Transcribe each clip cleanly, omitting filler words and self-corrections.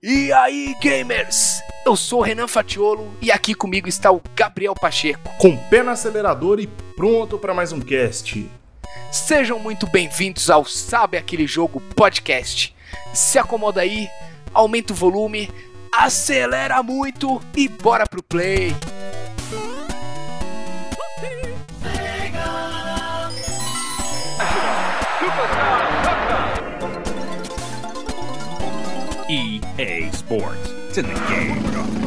E aí, gamers? Eu sou o Renan Fatiolo e aqui comigo está o Gabriel Pacheco. Com o pé no acelerador e pronto para mais um cast. Sejam muito bem-vindos ao Sabe Aquele Jogo Podcast. Se acomoda aí, aumenta o volume, acelera muito e bora pro play. EA Sports. It's in the game.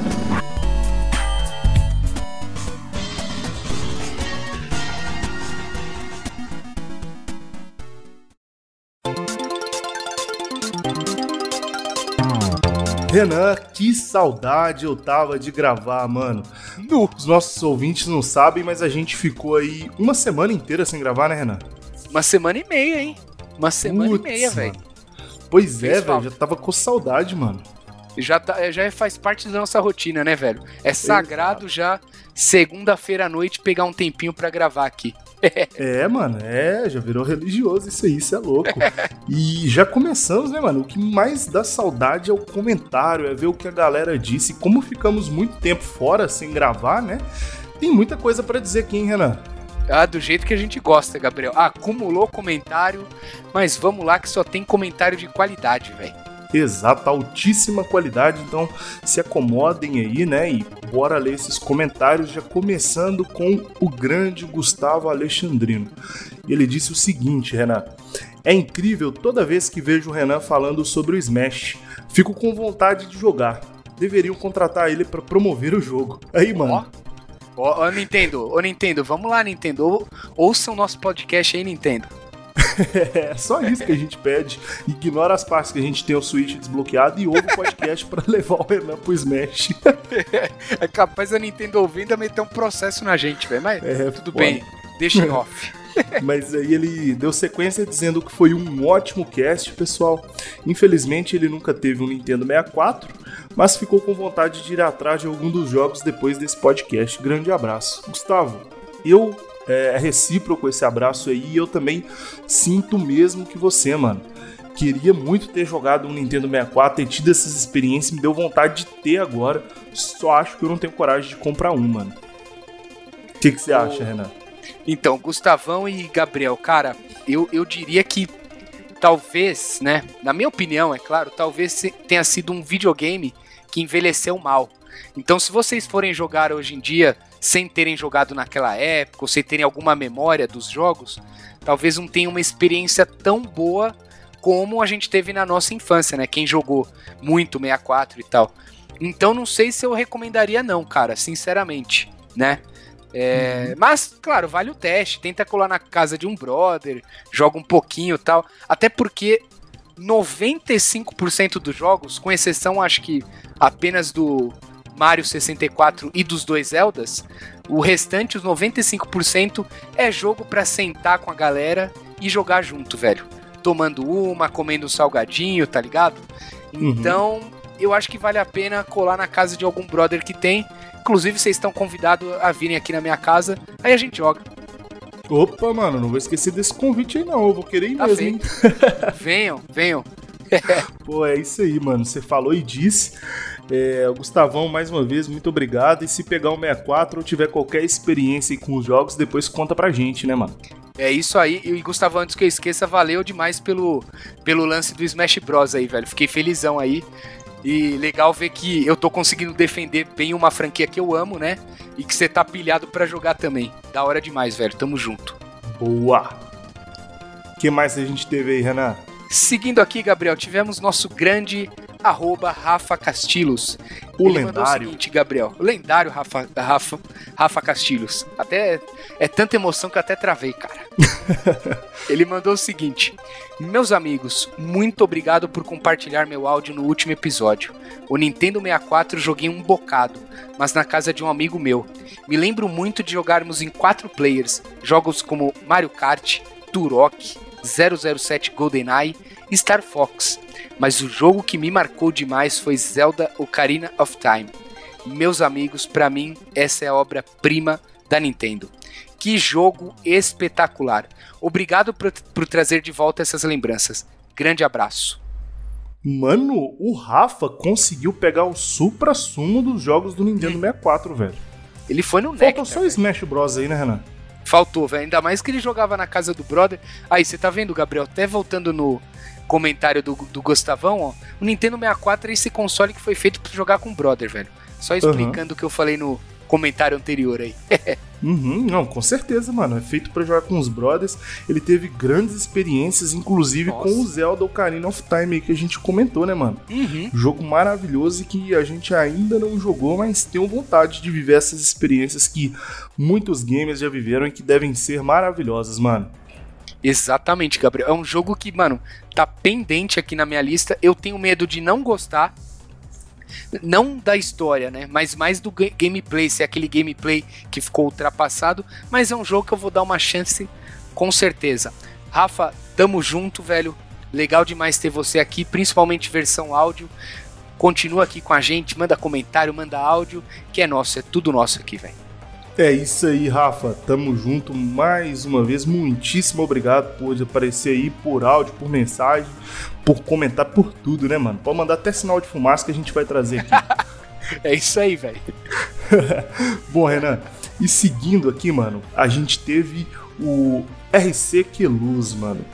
Renan, que saudade eu tava de gravar, mano. Os nossos ouvintes não sabem, mas a gente ficou aí uma semana inteira sem gravar, né, Renan? Uma semana e meia, hein? Uma semana e meia, velho. Pois é, velho, já tava com saudade, mano. Já faz parte da nossa rotina, né, velho? É sagrado já, segunda-feira à noite, pegar um tempinho pra gravar aqui. Mano, já virou religioso isso é louco. E já começamos, né, mano? O que mais dá saudade é o comentário, é ver o que a galera disse. Como ficamos muito tempo fora, sem gravar, né? Tem muita coisa pra dizer aqui, hein, Renan? Do jeito que a gente gosta, Gabriel. Acumulou comentário, mas vamos lá que só tem comentário de qualidade, velho. Exato, altíssima qualidade, então se acomodem aí, né, e bora ler esses comentários, já começando com o grande Gustavo Alexandrino. Ele disse o seguinte, Renan: é incrível toda vez que vejo o Renan falando sobre o Smash, fico com vontade de jogar, deveriam contratar ele pra promover o jogo. Aí, mano... Ô, Nintendo, vamos lá, Nintendo, ouçam o nosso podcast aí, Nintendo. É só isso que a gente pede. Ignora as partes que a gente tem o Switch desbloqueado e ouve o podcast pra levar o Renan pro Smash. É capaz a Nintendo ouvindo a meter um processo na gente, velho, mas tudo bem, deixa em off. Mas aí ele deu sequência dizendo que foi um ótimo cast, pessoal. Infelizmente ele nunca teve um Nintendo 64, mas ficou com vontade de ir atrás de algum dos jogos depois desse podcast. Grande abraço. Gustavo, é recíproco esse abraço aí, e eu também sinto o mesmo que você, mano. Queria muito ter jogado um Nintendo 64, ter tido essas experiências, me deu vontade de ter agora, só acho que eu não tenho coragem de comprar um, mano. O que você acha, Renan? Então, Gustavão e Gabriel, cara, eu diria que talvez, né, na minha opinião, é claro, talvez tenha sido um videogame que envelheceu mal. Então, se vocês forem jogar hoje em dia sem terem jogado naquela época, ou sem terem alguma memória dos jogos, talvez não tenham uma experiência tão boa como a gente teve na nossa infância, né? Quem jogou muito 64 e tal. Então, não sei se eu recomendaria não, cara, sinceramente, né? Mas, claro, vale o teste, tenta colar na casa de um brother, joga um pouquinho e tal, até porque 95% dos jogos, com exceção acho que apenas do Mario 64 e dos dois Zeldas, o restante, os 95%, é jogo pra sentar com a galera e jogar junto, velho. Tomando comendo um salgadinho, tá ligado? Então, eu acho que vale a pena colar na casa de algum brother que tem. Inclusive, vocês estão convidados a virem aqui na minha casa, aí a gente joga. Opa, mano, não vou esquecer desse convite aí não, eu vou querer ir mesmo, hein? Venham. Pô, é isso aí, mano, você falou e disse. Gustavão, mais uma vez, muito obrigado. E se pegar um 64 ou tiver qualquer experiência com os jogos, depois conta pra gente, né, mano? É isso aí. E Gustavão, antes que eu esqueça, valeu demais pelo lance do Smash Bros aí, velho. Fiquei felizão aí. E legal ver que eu tô conseguindo defender bem uma franquia que eu amo, né? E que você tá pilhado pra jogar também. Da hora demais, velho. Tamo junto. Boa! O que mais a gente teve aí, Renan? Seguindo aqui, Gabriel, tivemos nosso grande @Rafa Castilhos. O Ele lendário. mandou o seguinte, Gabriel. O lendário Rafa Castilhos. Até é tanta emoção que eu até travei, cara. Ele mandou o seguinte: meus amigos, muito obrigado por compartilhar meu áudio no último episódio. O Nintendo 64 joguei um bocado, mas na casa de um amigo meu. Me lembro muito de jogarmos em 4 players, jogos como Mario Kart, Turok, 007 GoldenEye e Star Fox. Mas o jogo que me marcou demais foi Zelda Ocarina of Time. Meus amigos, pra mim, essa é a obra-prima da Nintendo. Que jogo espetacular. Obrigado por trazer de volta essas lembranças. Grande abraço. Mano, o Rafa conseguiu pegar o suprassumo dos jogos do Nintendo 64, velho. Ele foi no Faltou Nectar, só o velho. Smash Bros aí, né, Renan? Faltou, velho. Ainda mais que ele jogava na casa do brother. Aí, você tá vendo, Gabriel? Até voltando no comentário do Gustavão, ó. O Nintendo 64 é esse console que foi feito pra jogar com o brother, velho. Só explicando o que eu falei no comentário anterior aí. Não, com certeza, mano. É feito pra jogar com os brothers. Ele teve grandes experiências, inclusive com o Zelda Ocarina of Time aí que a gente comentou, né, mano? Jogo maravilhoso e que a gente ainda não jogou, mas tenho vontade de viver essas experiências que muitos gamers já viveram e que devem ser maravilhosas, mano. Exatamente, Gabriel. É um jogo que, mano, tá pendente aqui na minha lista. Eu tenho medo de não gostar. Não da história, né? Mas mais do gameplay, se é aquele gameplay que ficou ultrapassado. Mas é um jogo que eu vou dar uma chance, com certeza. Rafa, tamo junto, velho. Legal demais ter você aqui, principalmente versão áudio. Continua aqui com a gente, manda comentário, manda áudio, que é nosso, é tudo nosso aqui, velho. É isso aí, Rafa. Tamo junto mais uma vez. Muitíssimo obrigado por aparecer aí, por áudio, por mensagem, por comentar, por tudo, né, mano? Pode mandar até sinal de fumaça que a gente vai trazer aqui. É isso aí, velho. Bom, Renan, e seguindo aqui, mano, a gente teve o RC Queluz, mano.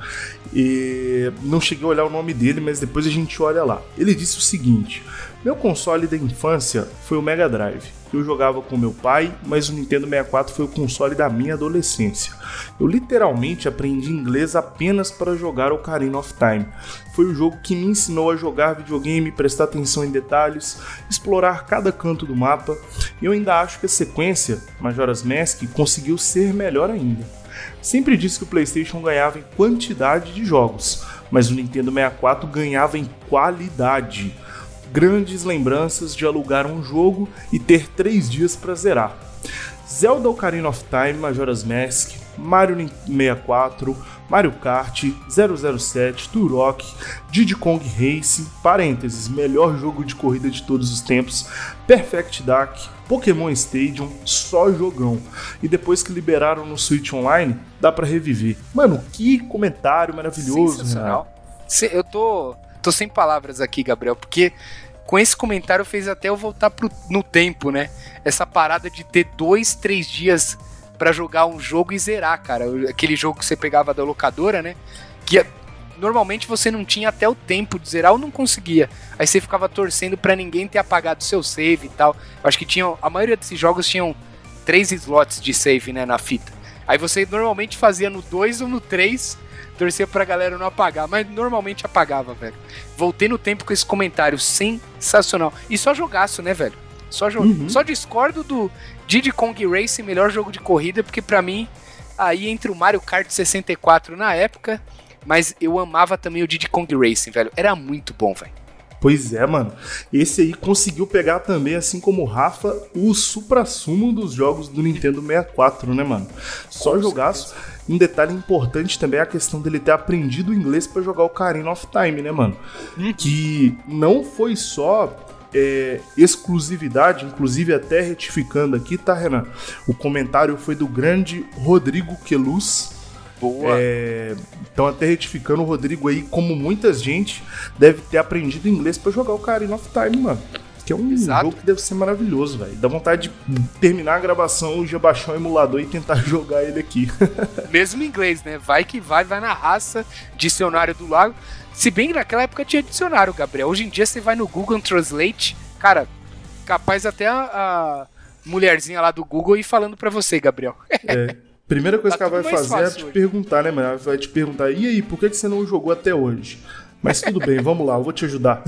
E não cheguei a olhar o nome dele, mas depois a gente olha lá. Ele disse o seguinte: meu console da infância foi o Mega Drive. Eu jogava com meu pai, mas o Nintendo 64 foi o console da minha adolescência. Eu literalmente aprendi inglês apenas para jogar Ocarina of Time. Foi o jogo que me ensinou a jogar videogame, prestar atenção em detalhes, explorar cada canto do mapa. E eu ainda acho que a sequência, Majora's Mask, conseguiu ser melhor ainda. Sempre disse que o PlayStation ganhava em quantidade de jogos, mas o Nintendo 64 ganhava em qualidade. Grandes lembranças de alugar um jogo e ter 3 dias para zerar. Zelda Ocarina of Time, Majora's Mask, Mario 64, Mario Kart, 007, Turok, Diddy Kong Racing, parênteses, melhor jogo de corrida de todos os tempos, Perfect Dark, Pokémon Stadium, só jogão. E depois que liberaram no Switch Online, dá pra reviver. Mano, que comentário maravilhoso, sensacional. Eu tô sem palavras aqui, Gabriel, porque com esse comentário fez até eu voltar no tempo, né? Essa parada de ter 2, 3 dias pra jogar um jogo e zerar, cara. Aquele jogo que você pegava da locadora, né? Que normalmente você não tinha até o tempo de zerar ou não conseguia. Aí você ficava torcendo pra ninguém ter apagado seu save e tal. Eu acho que a maioria desses jogos tinham 3 slots de save, né, na fita. Aí você normalmente fazia no 2 ou no 3, torcia pra galera não apagar, mas normalmente apagava, velho. Voltei no tempo com esse comentário sensacional. E só jogaço, né, velho? Só discordo do Diddy Kong Racing, melhor jogo de corrida, porque pra mim, aí entre o Mario Kart 64 na época, mas eu amava também o Diddy Kong Racing, velho. Era muito bom, velho. Pois é, mano. Esse aí conseguiu pegar também, assim como o Rafa, o suprassumo dos jogos do Nintendo 64, né, mano? Só jogaço. Um detalhe importante também é a questão dele ter aprendido inglês pra jogar o Ocarina of Time, né, mano? Que não foi só exclusividade, inclusive até retificando aqui, tá, Renan? O comentário foi do grande Rodrigo Queluz. Boa. Então, até retificando, o Rodrigo aí, como muita gente, deve ter aprendido inglês pra jogar o Ocarina of Time, mano. Que é um jogo que deve ser maravilhoso, velho. Dá vontade de terminar a gravação, já baixar o emulador e tentar jogar ele aqui. Mesmo em inglês, né? Vai que vai na raça, dicionário do lago. Se bem que naquela época tinha dicionário, Gabriel. Hoje em dia você vai no Google Translate, cara, capaz até a mulherzinha lá do Google ir falando pra você, Gabriel. Primeira coisa que ela vai fazer é te hoje. perguntar, né, mano? Ela vai te perguntar, e aí, por que você não jogou até hoje? Mas tudo bem, vamos lá, eu vou te ajudar.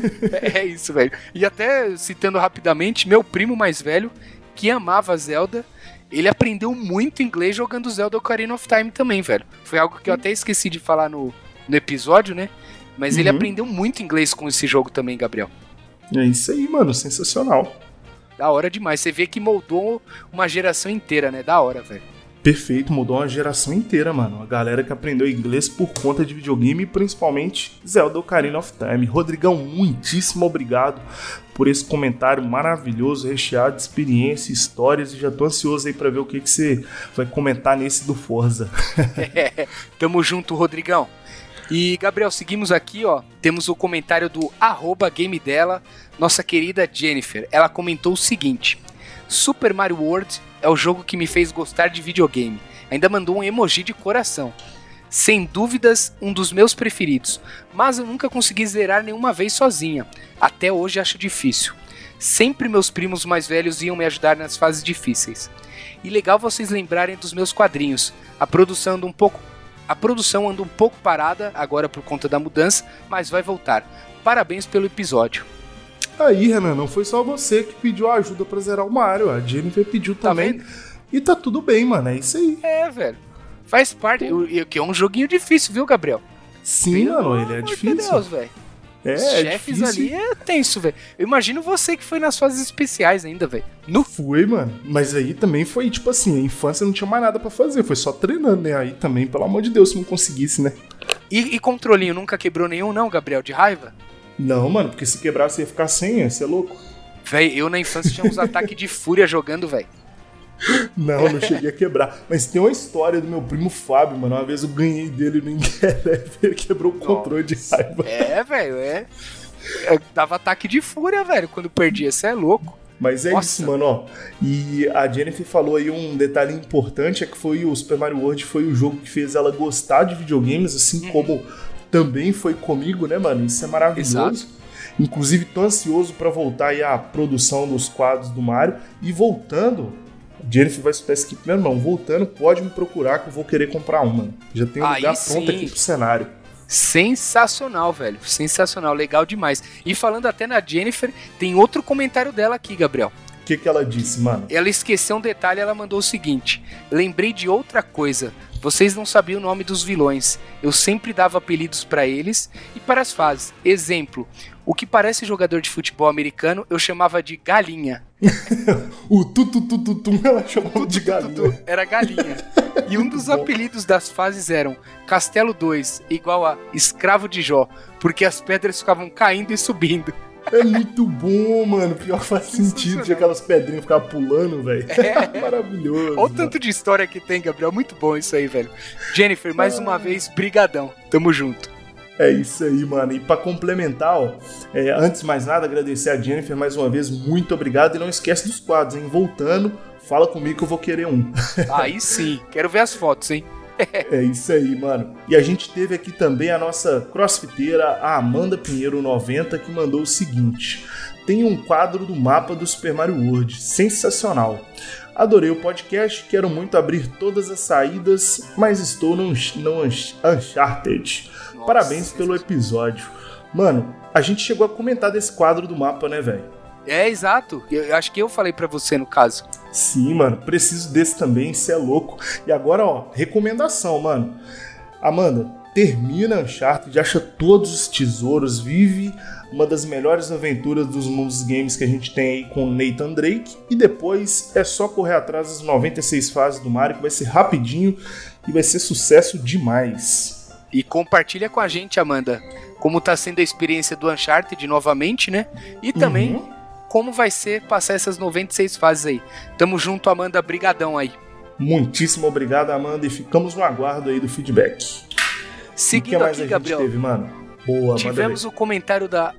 É isso, velho. E até citando rapidamente, meu primo mais velho, que amava Zelda, ele aprendeu muito inglês jogando Zelda Ocarina of Time também, velho. Foi algo que eu até esqueci de falar no episódio, né? Mas ele aprendeu muito inglês com esse jogo também, Gabriel. É isso aí, mano, sensacional. Da hora demais. Você vê que moldou uma geração inteira, né? Da hora, velho. Perfeito, mudou uma geração inteira, mano. A galera que aprendeu inglês por conta de videogame e principalmente Zelda Ocarina of Time. Rodrigão, muitíssimo obrigado por esse comentário maravilhoso, recheado de experiência, histórias, e já tô ansioso aí pra ver o que você vai comentar nesse do Forza. Tamo junto, Rodrigão. E, Gabriel, seguimos aqui, ó. Temos o comentário do @GameDela, nossa querida Jennifer. Ela comentou o seguinte: Super Mario World é o jogo que me fez gostar de videogame. Ainda mandou um emoji de coração. Sem dúvidas, um dos meus preferidos. Mas eu nunca consegui zerar nenhuma vez sozinha. Até hoje acho difícil. Sempre meus primos mais velhos iam me ajudar nas fases difíceis. E legal vocês lembrarem dos meus quadrinhos. A produção anda um pouco parada agora por conta da mudança, mas vai voltar. Parabéns pelo episódio. Aí, Renan, não foi só você que pediu ajuda pra zerar o Mario. A Jennifer pediu também. Vendo? E tá tudo bem, mano. É isso aí. É, velho. Faz parte. Que é um joguinho difícil, viu, Gabriel? Sim, mano. Ele é difícil. Meu Deus, velho. É, Os chefes difícil. ali é tenso, velho. Eu imagino você que foi nas fases especiais ainda, velho. Fui, mano. Mas aí também foi, tipo assim, a infância não tinha mais nada pra fazer. Foi só treinando, né? Aí também, pelo amor de Deus, se não conseguisse, né? E controlinho, nunca quebrou nenhum, não, Gabriel? De raiva? Não, mano, porque se quebrar você ia ficar sem, você é louco? Véi, eu na infância tinha uns ataques de fúria jogando, velho. Não, não cheguei a quebrar. Mas tem uma história do meu primo Fábio, mano. Uma vez eu ganhei dele no Ingeleve, ele quebrou o controle de raiva. Velho, Eu dava ataque de fúria, velho, quando perdia. Você é louco. Mas é Nossa. isso, mano, ó. E a Jennifer falou aí um detalhe importante, é que foi o Super Mario World foi o jogo que fez ela gostar de videogames, assim como também foi comigo, né, mano? Isso é maravilhoso. Exato. Inclusive, tô ansioso pra voltar aí à produção dos quadros do Mario. E voltando, Jennifer vai escutar isso aqui primeiro, não. Voltando, pode me procurar que eu vou querer comprar uma. Já tem um Aí lugar sim. pronto aqui pro cenário. Sensacional, velho. Sensacional, legal demais. E falando até na Jennifer, tem outro comentário dela aqui, Gabriel. O que ela disse, mano? Ela esqueceu um detalhe, ela mandou o seguinte: lembrei de outra coisa. Vocês não sabiam o nome dos vilões. Eu sempre dava apelidos pra eles e para as fases. Exemplo, o que parece jogador de futebol americano, eu chamava de galinha. O tututututum, ela chamou de galinha. Era galinha. E um dos apelidos das fases eram Castelo 2, igual a Escravo de Jó, porque as pedras ficavam caindo e subindo. É muito bom, mano. Pior que faz sentido de aquelas pedrinhas ficar pulando, velho. É maravilhoso. Olha o tanto de história que tem, Gabriel. Muito bom isso aí, velho. Jennifer, mais uma vez, brigadão. Tamo junto. É isso aí, mano. E pra complementar, ó, antes de mais nada, agradecer a Jennifer mais uma vez. Muito obrigado. E não esquece dos quadros, hein? Voltando, fala comigo que eu vou querer um. Aí sim. Quero ver as fotos, hein? É isso aí, mano. E a gente teve aqui também a nossa crossfiteira, a Amanda Pinheiro 90, que mandou o seguinte: tem um quadro do mapa do Super Mario World, sensacional. Adorei o podcast, quero muito abrir todas as saídas, mas estou no Uncharted. Nossa, parabéns pelo episódio. Mano, a gente chegou a comentar desse quadro do mapa, né, velho? É, exato. Eu acho que eu falei pra você no caso. Sim, mano, preciso desse também, cê é louco. E agora, ó, recomendação, mano. Amanda, termina Uncharted, acha todos os tesouros, vive uma das melhores aventuras dos mundos games que a gente tem aí com o Nathan Drake. E depois é só correr atrás das 96 fases do Mario, que vai ser rapidinho e vai ser sucesso demais. E compartilha com a gente, Amanda, como tá sendo a experiência do Uncharted novamente, né? E também como vai ser passar essas 96 fases aí. Tamo junto, Amanda, brigadão aí. Muitíssimo obrigado, Amanda, e ficamos no aguardo aí do feedback. Seguindo mais aqui, a Gabriel, gente teve, mano? Boa, tivemos o comentário da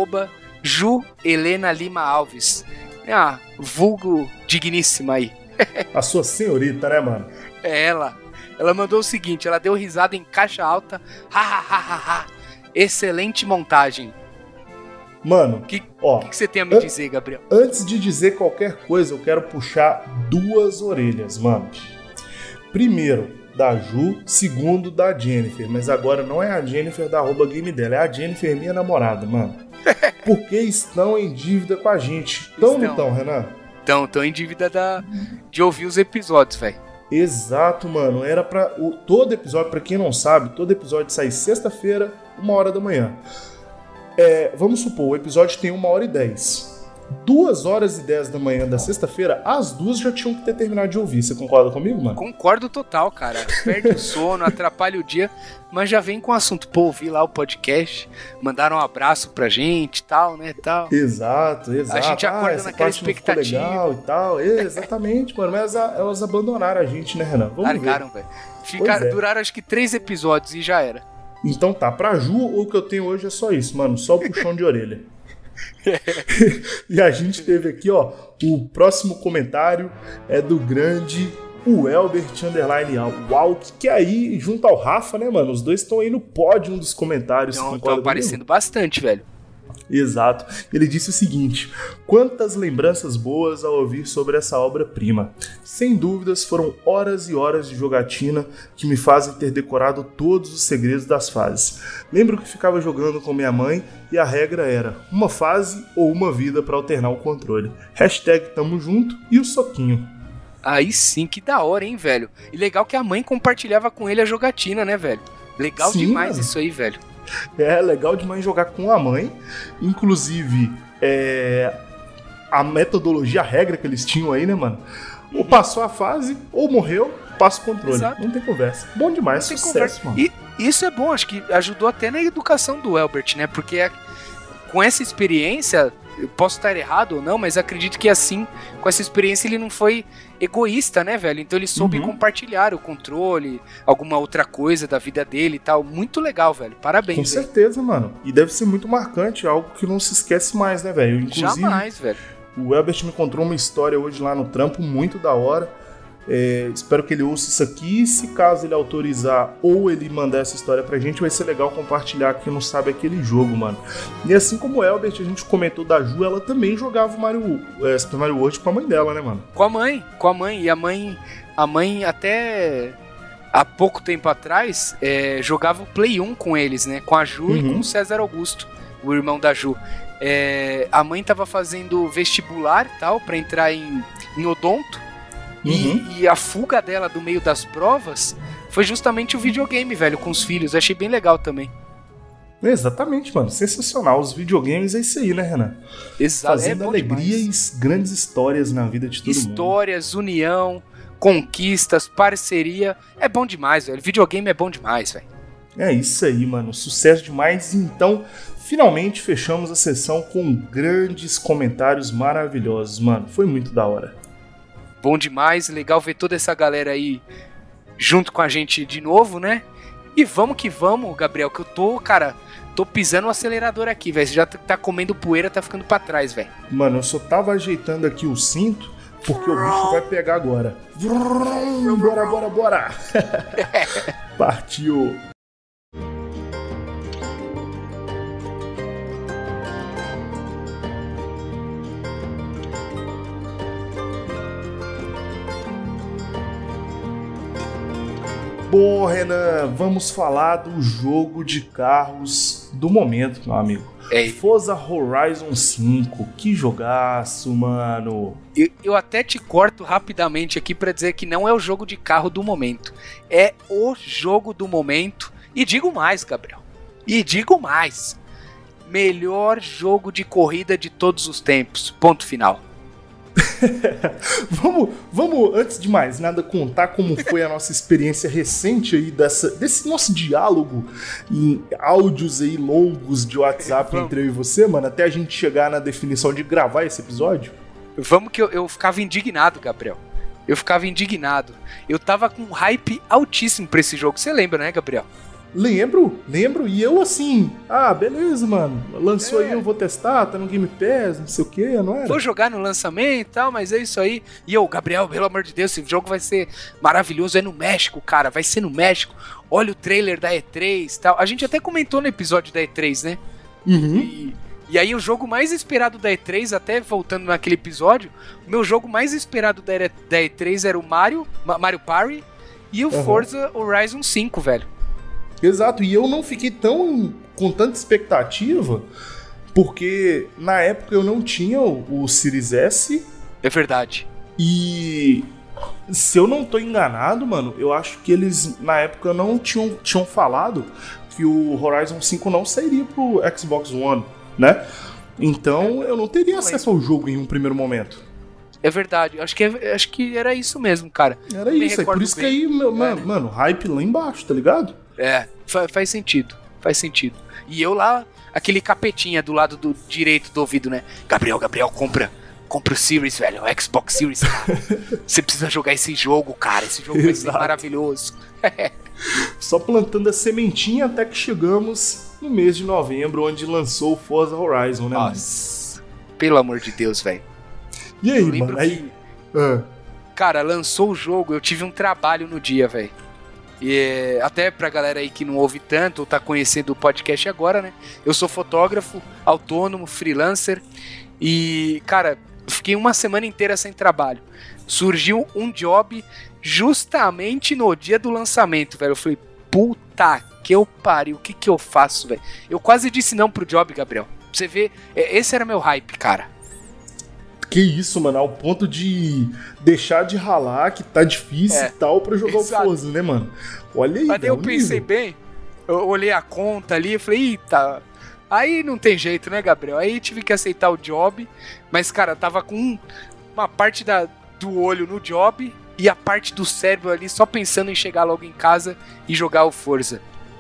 @JuHelenaLimaAlves. Vulgo digníssima aí. A sua senhorita, né, mano? É ela. Ela mandou o seguinte, ela deu risada em caixa alta. Ha. Excelente montagem. Mano, O que ó, você tem a me dizer, Gabriel? antes de dizer qualquer coisa, eu quero puxar duas orelhas, mano. Primeiro, da Ju, segundo, da Jennifer. Mas agora não é a Jennifer da @GameDela, é a Jennifer, minha namorada, mano. Porque estão em dívida com a gente. Tão, não tão, Renan? Tão em dívida de ouvir os episódios, velho. Exato, mano. Era pra todo episódio, pra quem não sabe, todo episódio sai sexta-feira, 1h da manhã. Vamos supor, o episódio tem 1h10. 2h10 da manhã da sexta-feira, as duas já tinham que ter terminado de ouvir. Você concorda comigo, mano? Concordo total, cara. Perde o sono, atrapalha o dia, mas já vem com o assunto. Pô, ouvi lá o podcast, mandaram um abraço pra gente e tal, né, tal. Exato. A gente acorda naquela expectativa. Legal e tal. Exatamente, mano. Mas elas abandonaram a gente, né, Renan? Vamos Largaram, velho. Duraram acho que 3 episódios e já era. Então tá, pra Ju, o que eu tenho hoje é só isso, mano, só o puxão de orelha. E a gente teve aqui, ó, o próximo comentário é do grande o Elbert Walk, que aí, junto ao Rafa, né, mano, os dois estão aí no pódio dos comentários. Estão aparecendo bastante, velho. Exato. Ele disse o seguinte: quantas lembranças boas ao ouvir sobre essa obra-prima. Sem dúvidas foram horas e horas de jogatina que me fazem ter decorado todos os segredos das fases. Lembro que ficava jogando com minha mãe e a regra era uma fase ou uma vida para alternar o controle. Hashtag tamo junto e o soquinho. Aí sim, que da hora, hein, velho. E legal que a mãe compartilhava com ele a jogatina, né, velho? Legal sim, demais, mano. Isso aí, velho. É legal demais jogar com a mãe. Inclusive, a metodologia, a regra que eles tinham aí, né, mano? Ou passou a fase, ou morreu, passa o controle. Exato. Não tem conversa. Bom demais, sucesso, conversa. Mano. E isso é bom, acho que ajudou até na educação do Elbert, né? Porque com essa experiência, eu posso estar errado ou não, mas acredito que assim, com essa experiência, ele não foi egoísta, né, velho? Então ele soube compartilhar o controle, alguma outra coisa da vida dele e tal. Muito legal, velho. Parabéns. Com certeza, mano. E deve ser muito marcante, algo que não se esquece mais, né, velho? Inclusive, jamais, velho. O Elbert me contou uma história hoje lá no trampo, muito da hora. Espero que ele ouça isso aqui. Se caso ele autorizar ou ele mandar essa história pra gente, vai ser legal compartilhar quem não sabe aquele jogo, mano. E assim como o Elbert, a gente comentou da Ju, ela também jogava Super Mario World com a mãe dela, né, mano? Com a mãe. E a mãe até há pouco tempo atrás jogava o Play 1 com eles, né? Com a Ju e com o César Augusto, o irmão da Ju. A mãe tava fazendo vestibular e tal, pra entrar em odonto. E a fuga dela do meio das provas foi justamente o videogame, velho, com os filhos. Eu achei bem legal também. Exatamente, mano. Sensacional. Os videogames é isso aí, né, Renan? Exato. Fazendo alegria demais. E grandes histórias na vida de todo mundo. Histórias, união, conquistas, parceria. É bom demais, velho. Videogame é bom demais, velho. É isso aí, mano. Sucesso demais. Então, finalmente fechamos a sessão com grandes comentários maravilhosos, mano. Foi muito da hora. Bom demais, legal ver toda essa galera aí junto com a gente de novo, né? E vamos que vamos, Gabriel, que eu tô pisando o acelerador aqui, velho. Você já tá comendo poeira, tá ficando pra trás, velho. Mano, eu só tava ajeitando aqui o cinto, porque o bicho vai pegar agora. Bora. Partiu. Bom, Renan, vamos falar do jogo de carros do momento, meu amigo. Forza Horizon 5, que jogaço, mano. Eu até te corto rapidamente aqui pra dizer que não é o jogo de carro do momento. É o jogo do momento. E digo mais, Gabriel. Melhor jogo de corrida de todos os tempos. Ponto final. Vamos, antes de mais nada, contar como foi a nossa experiência recente aí desse nosso diálogo em áudios aí longos de WhatsApp entre eu e você, mano, até a gente chegar na definição de gravar esse episódio. Vamos que eu ficava indignado, Gabriel. Eu tava com um hype altíssimo pra esse jogo. Você lembra, né, Gabriel? Lembro, e eu assim, beleza, mano, lançou aí, eu vou testar, tá no Game Pass, não sei o que, não era? Vou jogar no lançamento e tal, mas é isso aí. E eu, Gabriel, pelo amor de Deus, esse jogo vai ser maravilhoso, é no México, cara, vai ser no México. Olha o trailer da E3 e tal. A gente até comentou no episódio da E3, né? E aí o jogo mais esperado da E3, até voltando naquele episódio, o meu jogo mais esperado da E3 era o Mario Party e o Forza Horizon 5, velho. Exato, e eu não fiquei com tanta expectativa, porque na época eu não tinha o Series S. É verdade. E se eu não tô enganado, mano, eu acho que eles na época não tinham falado que o Horizon 5 não sairia pro Xbox One, né? Então eu não teria acesso ao jogo em um primeiro momento. É verdade, acho que era isso mesmo, cara. Era isso, é por isso que aí, mano, hype lá embaixo, tá ligado? Faz sentido. E eu lá, aquele capetinha do lado do direito do ouvido, né? Gabriel, compra o Series, velho, o Xbox Series, cara. Você precisa jogar esse jogo, cara. Esse jogo vai ser maravilhoso. Só plantando a sementinha até que chegamos no mês de novembro, onde lançou o Forza Horizon, né, Nossa, pelo amor de Deus, velho. E aí, mano? Aí... Cara, lançou o jogo, eu tive um trabalho no dia, velho. E até pra galera aí que não ouve tanto, ou tá conhecendo o podcast agora, né? Eu sou fotógrafo, autônomo, freelancer. E, cara, fiquei uma semana inteira sem trabalho. Surgiu um job justamente no dia do lançamento, velho. Eu falei, puta que eu pariu, o que que eu faço, velho? Eu quase disse não pro job, Gabriel. Pra você ver, esse era meu hype, cara. Que isso, mano, ao ponto de deixar de ralar, que tá difícil e tal, pra jogar exato. o Forza, né, mano? Olha aí, mas daí eu pensei bem, eu olhei a conta ali e falei, eita, aí não tem jeito, né, Gabriel? Aí tive que aceitar o job, mas, cara, tava com uma parte do olho no job e a parte do cérebro ali só pensando em chegar logo em casa e jogar o Forza.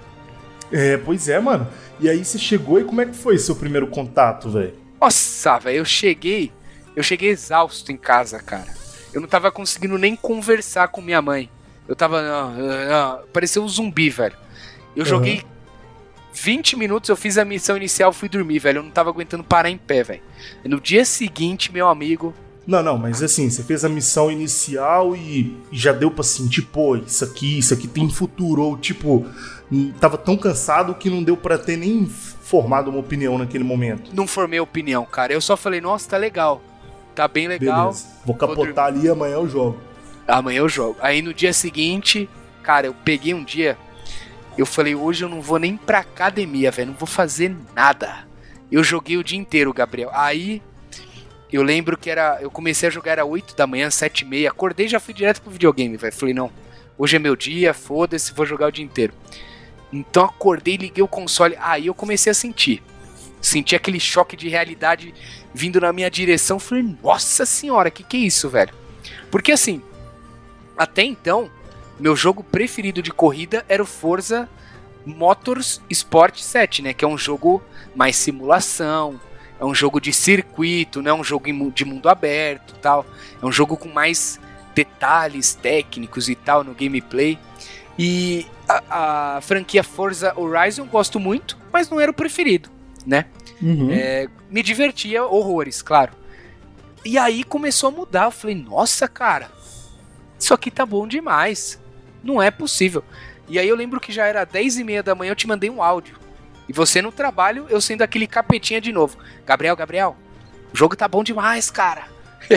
Pois é, mano. E aí você chegou e como é que foi seu primeiro contato, velho? Nossa, velho, eu cheguei exausto em casa, cara. Eu não tava conseguindo nem conversar com minha mãe. Eu tava... parecia um zumbi, velho. Eu joguei 20 minutos, eu fiz a missão inicial, fui dormir, velho. Eu não tava aguentando parar em pé, velho. No dia seguinte, meu amigo... Não, mas assim, você fez a missão inicial e já deu pra sentir, pô, isso aqui tem futuro. Ou tipo, tava tão cansado que não deu pra ter nem formado uma opinião naquele momento. Não formei opinião, cara. Eu só falei, nossa, tá legal. Tá bem legal. Beleza. Vou capotar ali e amanhã eu jogo. Amanhã eu jogo. Aí no dia seguinte, cara, eu peguei um dia, eu falei, hoje eu não vou nem pra academia, velho, não vou fazer nada. Eu joguei o dia inteiro, Gabriel. Aí, eu lembro que eu comecei a jogar, era 8 da manhã, 7h30, acordei e já fui direto pro videogame, velho. Falei, não, hoje é meu dia, foda-se, vou jogar o dia inteiro. Então acordei, liguei o console, aí eu comecei a sentir aquele choque de realidade vindo na minha direção. Falei, nossa senhora, que é isso, velho? Porque assim, até então, meu jogo preferido de corrida era o Forza Motorsport 7, né? Que é um jogo mais simulação, é um jogo de circuito, não é um jogo de mundo aberto e tal. É um jogo com mais detalhes técnicos e tal no gameplay. E a franquia Forza Horizon eu gosto muito, mas não era o preferido, né? Me divertia horrores, claro. E aí começou a mudar. Eu falei, nossa, cara, isso aqui tá bom demais. Não é possível. E aí eu lembro que já era 10h30 da manhã, eu te mandei um áudio. E você no trabalho, eu sendo aquele capetinha de novo. Gabriel, o jogo tá bom demais, cara.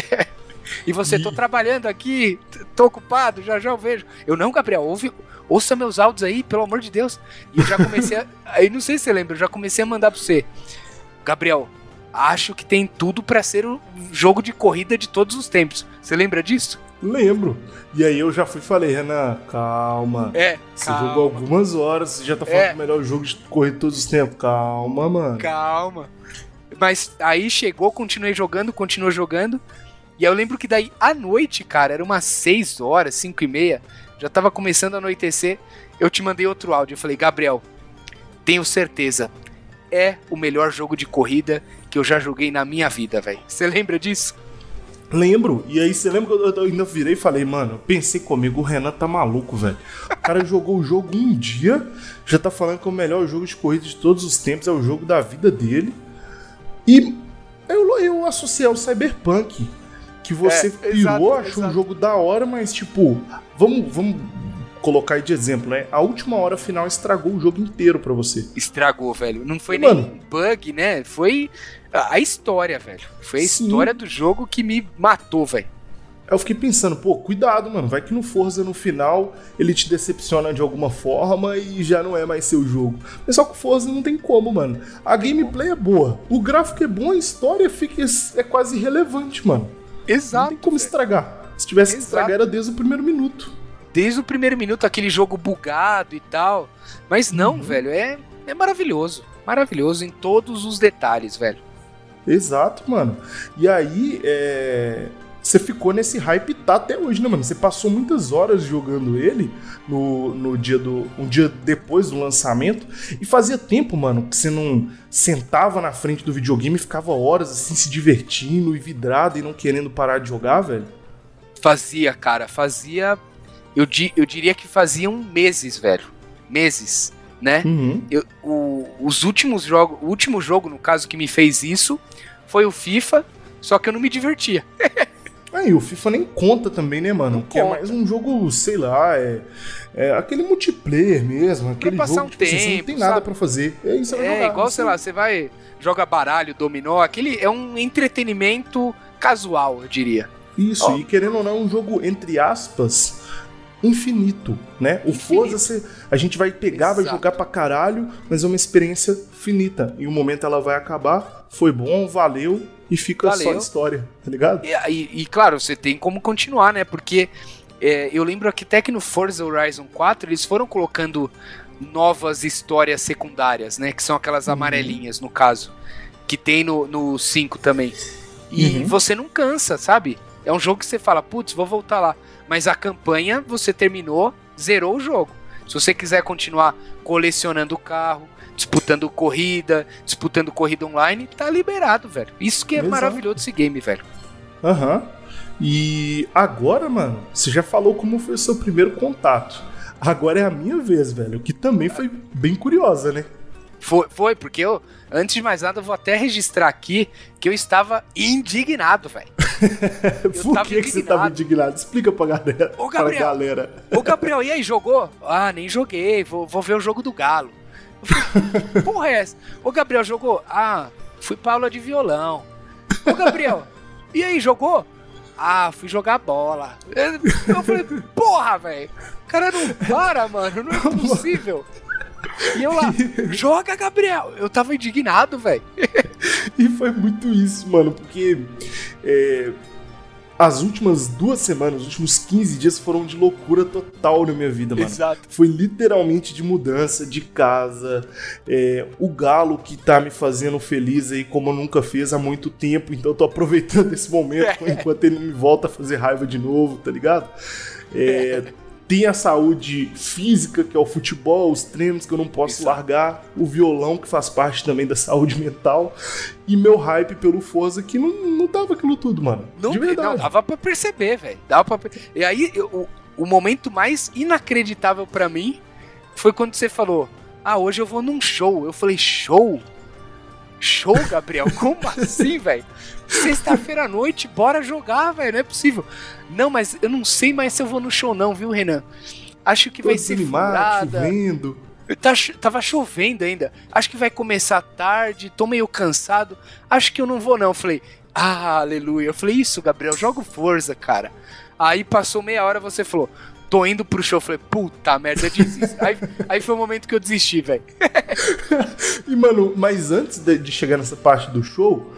E você, tô trabalhando aqui, tô ocupado, já eu vejo. Eu não, Gabriel, ouça meus áudios aí, pelo amor de Deus. E eu já comecei aí não sei se você lembra, eu já comecei a mandar pra você. Gabriel, acho que tem tudo pra ser o jogo de corrida de todos os tempos. Você lembra disso? Lembro. E aí eu já fui e falei, Renan, calma. Você jogou algumas horas, você já tá falando do melhor jogo de corrida de todos os tempos. Calma, mano. Calma. Mas aí chegou, continuou jogando. E aí eu lembro que daí à noite, cara, era umas 6 horas, 5h30, já tava começando a anoitecer, eu te mandei outro áudio. Eu falei, Gabriel, tenho certeza, é o melhor jogo de corrida que eu já joguei na minha vida, velho. Você lembra disso? Lembro. E aí você lembra que eu ainda virei e falei, mano, eu pensei comigo, o Renan tá maluco, velho. O cara jogou o jogo um dia, já tá falando que é o melhor jogo de corrida de todos os tempos, é o jogo da vida dele. E eu associei ao Cyberpunk, que você pirou, achou um jogo da hora, mas tipo, vamos colocar aí de exemplo, né? A última hora final estragou o jogo inteiro pra você. Estragou, velho. Não foi nem um bug, né? Foi a história, velho. Foi a história do jogo que me matou, velho. Eu fiquei pensando, pô, cuidado, mano. Vai que no Forza, no final, ele te decepciona de alguma forma e já não é mais seu jogo. Mas só que o Forza não tem como, mano. A gameplay é boa, o gráfico é bom, a história é quase irrelevante, mano. Exato. Não tem como estragar. Se tivesse que estragar, era desde o primeiro minuto. Desde o primeiro minuto, aquele jogo bugado e tal. Mas não, velho, é maravilhoso. Maravilhoso em todos os detalhes, velho. Exato, mano. E aí, você ficou nesse hype e tá até hoje, né, mano? Você passou muitas horas jogando ele um dia depois do lançamento. E fazia tempo, mano, que você não sentava na frente do videogame e ficava horas assim se divertindo e vidrado e não querendo parar de jogar, velho? Fazia, cara, fazia. eu diria que faziam meses, velho. Meses, né? O último jogo, no caso, que me fez isso foi o FIFA, só que eu não me divertia. Aí, o FIFA nem conta também, né, mano? Que é mais um jogo, sei lá, é aquele multiplayer mesmo, aquele pra passar jogo, tipo, tempo, assim, você não tem nada pra fazer. É isso, vai jogar. Igual, sei lá, você vai, joga baralho, dominó, aquele é um entretenimento casual, eu diria. Isso, e querendo ou não, é um jogo, entre aspas, infinito, né? O Forza, a gente vai pegar, vai jogar pra caralho, mas é uma experiência finita. Em um momento ela vai acabar, foi bom, valeu, e fica só história, tá ligado? E claro, você tem como continuar, né? Porque eu lembro que até que no Forza Horizon 4 eles foram colocando novas histórias secundárias, né? Que são aquelas amarelinhas, no caso. Que tem no 5 também. E você não cansa, sabe? É um jogo que você fala, putz, vou voltar lá. Mas a campanha, você terminou, zerou o jogo. Se você quiser continuar colecionando o carro, disputando corrida online, tá liberado, velho. Isso que é maravilhoso desse game, velho. E agora, mano, você já falou como foi o seu primeiro contato. Agora é a minha vez, velho, que também foi bem curiosa, né? Foi, porque antes de mais nada, eu vou até registrar aqui que eu estava indignado, velho. Por que você estava indignado? Explica pra galera. Ô, Gabriel, e aí, jogou? Ah, nem joguei, vou ver o jogo do Galo. Porra é essa? Ô, Gabriel, jogou? Ah, fui pra aula de violão. Ô, Gabriel, e aí, jogou? Ah, fui jogar bola. Eu falei, porra, velho. O cara não para, mano, não é possível. E eu lá, joga, Gabriel! Eu tava indignado, velho. E foi muito isso, mano, porque as últimas 2 semanas, os últimos 15 dias foram de loucura total na minha vida, mano. Exato. Foi literalmente de mudança de casa, o Galo que tá me fazendo feliz aí como eu nunca fiz há muito tempo, então eu tô aproveitando esse momento enquanto ele me volta a fazer raiva de novo, tá ligado? Tem a saúde física, que é o futebol, os treinos que eu não posso largar, o violão, que faz parte também da saúde mental, e meu hype pelo Forza, que não tava aquilo tudo, mano. De verdade. Não, dava pra perceber, velho. E aí, o momento mais inacreditável pra mim foi quando você falou, hoje eu vou num show. Eu falei, show? Show, Gabriel? Como assim, velho? Sexta-feira à noite, bora jogar, velho, não é possível. Não, mas eu não sei mais se eu vou no show não, viu, Renan? Acho que vai ser furada. Chovendo. Tava chovendo ainda. Acho que vai começar tarde, tô meio cansado. Acho que eu não vou não. Falei, aleluia. Eu falei, isso, Gabriel, joga o Forza, cara. Aí passou meia hora, você falou, tô indo pro show. Eu falei, puta merda, desisto. aí foi o momento que eu desisti, velho. E, mano, mas antes de chegar nessa parte do show,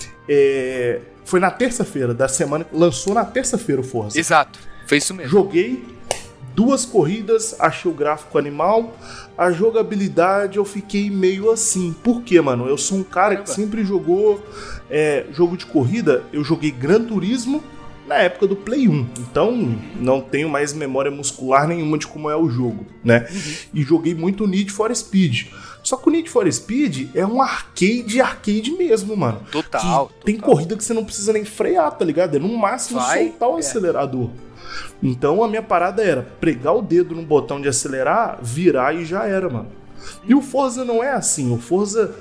foi na terça-feira da semana, lançou na terça-feira o Forza. Exato, foi isso mesmo. Joguei 2 corridas, achei o gráfico animal, a jogabilidade eu fiquei meio assim. Por quê, mano? Eu sou um cara que sempre jogou jogo de corrida, eu joguei Gran Turismo na época do Play 1, então não tenho mais memória muscular nenhuma de como é o jogo, né? E joguei muito Need for Speed. Só que o Need for Speed é um arcade mesmo, mano. Total. Tem corrida que você não precisa nem frear, tá ligado? É no máximo soltar o acelerador. Então a minha parada era pregar o dedo no botão de acelerar, virar e já era, mano. E o Forza não é assim. O Forza,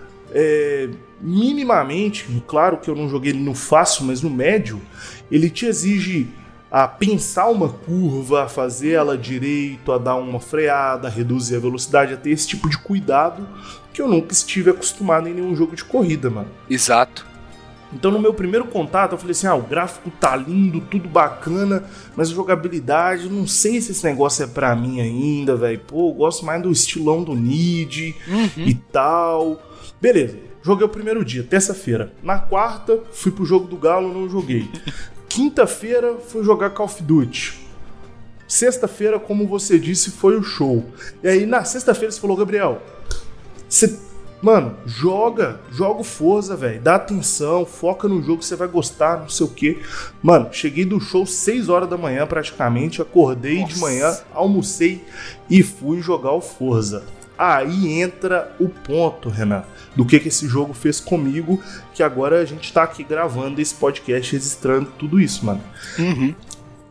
minimamente, claro que eu não joguei ele no fácil, mas no médio, ele te exige a pensar uma curva, a fazer ela direito, a dar uma freada, a reduzir a velocidade, a ter esse tipo de cuidado que eu nunca estive acostumado em nenhum jogo de corrida, mano. Exato. Então no meu primeiro contato eu falei assim, o gráfico tá lindo, tudo bacana, mas a jogabilidade, não sei se esse negócio é pra mim ainda, velho. Pô, eu gosto mais do estilão do Need e tal. Beleza, joguei o primeiro dia, terça-feira. Na quarta, fui pro jogo do Galo, não joguei. Quinta-feira, fui jogar Call of Duty. Sexta-feira, como você disse, foi o show. E aí na sexta-feira você falou, Gabriel, mano, joga o Forza, velho. Dá atenção, foca no jogo que você vai gostar, não sei o quê. Mano, cheguei do show 6 horas da manhã praticamente, acordei de manhã, almocei e fui jogar o Forza. Aí entra o ponto, Renan, do que esse jogo fez comigo, que agora a gente tá aqui gravando esse podcast, registrando tudo isso, mano.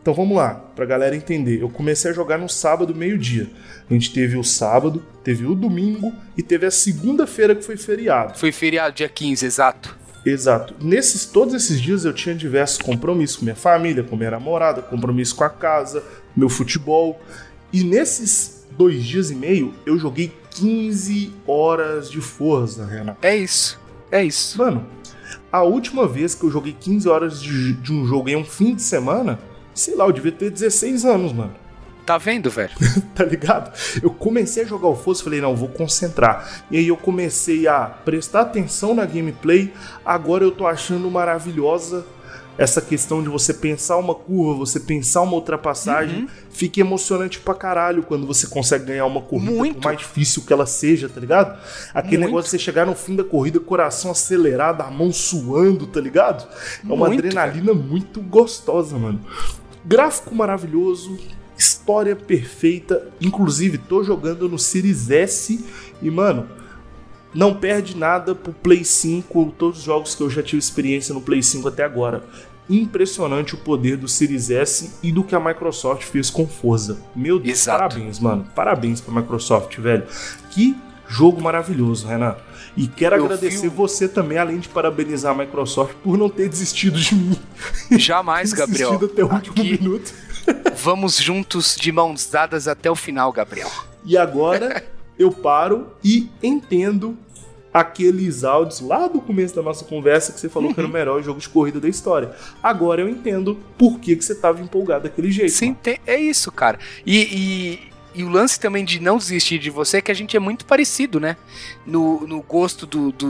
Então vamos lá, pra galera entender. Eu comecei a jogar no sábado, meio-dia. A gente teve o sábado, teve o domingo e teve a segunda-feira que foi feriado. Foi feriado, dia 15, exato. Exato. Todos esses dias eu tinha diversos compromissos com minha família, com minha namorada, compromisso com a casa, meu futebol. E nesses 2 dias e meio, eu joguei 15 horas de Forza, Renato. É isso. Mano, a última vez que eu joguei 15 horas de um jogo em um fim de semana, sei lá, eu devia ter 16 anos, mano. Tá vendo, velho? Tá ligado? Eu comecei a jogar o Forza, falei, não, vou concentrar. E aí eu comecei a prestar atenção na gameplay. Agora eu tô achando maravilhosa essa questão de você pensar uma curva, você pensar uma ultrapassagem. Fica emocionante pra caralho quando você consegue ganhar uma corrida, por mais difícil que ela seja, tá ligado? Aquele negócio de você chegar no fim da corrida, coração acelerado, a mão suando, tá ligado? É uma adrenalina muito gostosa, mano. Gráfico maravilhoso, história perfeita. Inclusive, tô jogando no Series S e, mano, não perde nada pro Play 5, todos os jogos que eu já tive experiência no Play 5 até agora. Impressionante o poder do Series S e do que a Microsoft fez com Forza. Meu Deus, parabéns, mano. Parabéns pra Microsoft, velho. Que jogo maravilhoso, Renan. E quero agradecer você também, além de parabenizar a Microsoft por não ter desistido de mim. Jamais, Gabriel. Desistido até o último minuto. Vamos juntos de mãos dadas até o final, Gabriel. E agora eu paro e entendo aqueles áudios lá do começo da nossa conversa que você falou que era o melhor jogo de corrida da história. Agora eu entendo por que você estava empolgado daquele jeito. Sim, é isso, cara. E o lance também de não desistir de você é que a gente é muito parecido, né? No gosto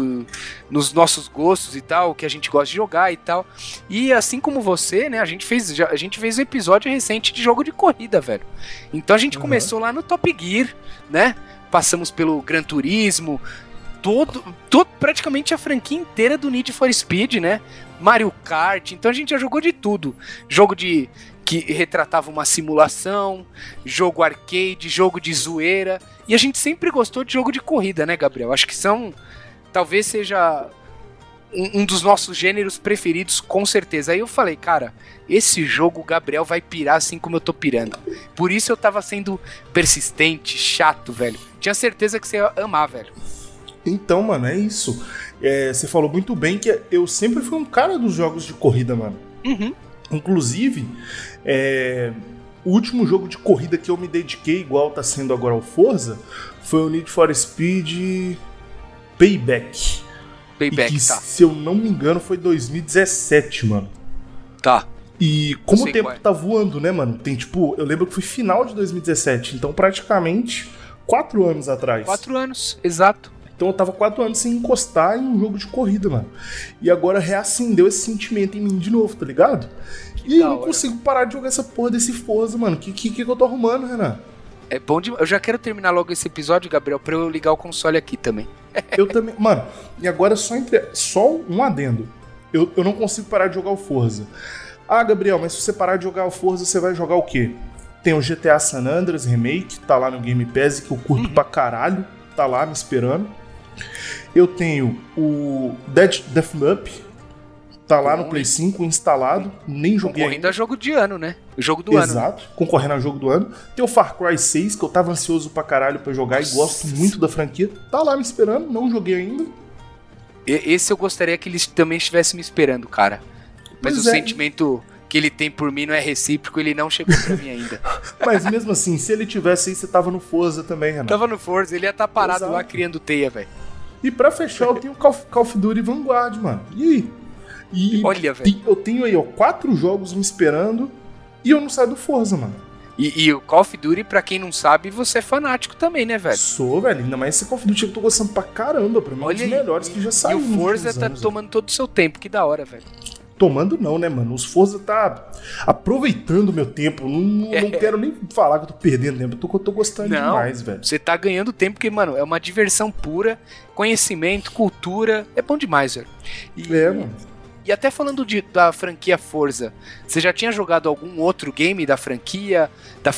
nos nossos gostos e tal, que a gente gosta de jogar e tal. E assim como você, né? A gente fez um episódio recente de jogo de corrida, velho. Então a gente começou lá no Top Gear, né? Passamos pelo Gran Turismo, praticamente a franquia inteira do Need for Speed, né? Mario Kart, então a gente já jogou de tudo. Jogo que retratava uma simulação, jogo arcade, jogo de zoeira. E a gente sempre gostou de jogo de corrida, né, Gabriel? Acho que talvez seja um dos nossos gêneros preferidos, com certeza. Aí eu falei, cara, esse jogo o Gabriel vai pirar assim como eu tô pirando. Por isso eu tava sendo persistente, chato, velho. Tinha certeza que você ia amar, velho. Então, mano, é isso. Você falou muito bem que eu sempre fui um cara dos jogos de corrida, mano. Inclusive, o último jogo de corrida que eu me dediquei, igual tá sendo agora o Forza, foi o Need for Speed Payback. E que, se eu não me engano, foi 2017, mano. Tá. E como o tempo tá voando, né, mano? Eu lembro que foi final de 2017, então praticamente 4 anos atrás. 4 anos, exato. Então eu tava 4 anos sem encostar em um jogo de corrida, mano. E agora reacendeu esse sentimento em mim de novo, tá ligado? E eu não consigo parar de jogar essa porra desse Forza, mano. Que eu tô arrumando, Renan? É bom demais. Eu já quero terminar logo esse episódio, Gabriel, pra eu ligar o console aqui também. Eu também. Mano, e agora só um adendo. Eu não consigo parar de jogar o Forza. Ah, Gabriel, mas se você parar de jogar o Forza, você vai jogar o quê? Tem o GTA San Andreas Remake, tá lá no Game Pass, que eu curto pra caralho. Tá lá me esperando. Eu tenho o Deathloop, tá lá no Play 5 instalado, nem joguei. Concorrendo a jogo de ano, né? O jogo do ano. Exato, concorrendo ao jogo do ano. Tem o Far Cry 6, que eu tava ansioso pra caralho pra jogar e gosto muito da franquia. Tá lá me esperando, não joguei ainda. Esse eu gostaria que ele também estivesse me esperando, cara. Mas o sentimento que ele tem por mim não é recíproco, ele não chegou pra mim ainda. Mas mesmo assim, se ele tivesse aí, você tava no Forza também, Renato. Tava no Forza, ele ia estar parado lá criando teia, velho. E pra fechar, eu tenho o Call of Duty Vanguard, mano. E aí? Olha, velho. Eu tenho aí, 4 jogos me esperando e eu não saio do Forza, mano. E o Call of Duty, pra quem não sabe, você é fanático também, né, velho? Sou, velho. Ainda mais esse Call of Duty eu tô gostando pra caramba. Pra mim é um dos melhores que já saiu. E o Forza tá tomando todo o seu tempo, que da hora, velho. Tomando não, né, mano? Os Forza tá aproveitando o meu tempo. Não quero nem falar que eu tô perdendo tempo. Eu tô gostando demais, velho. Você tá ganhando tempo porque, mano, é uma diversão pura. Conhecimento, cultura. É bom demais, velho. Mano. E até falando da franquia Forza, você já tinha jogado algum outro game da franquia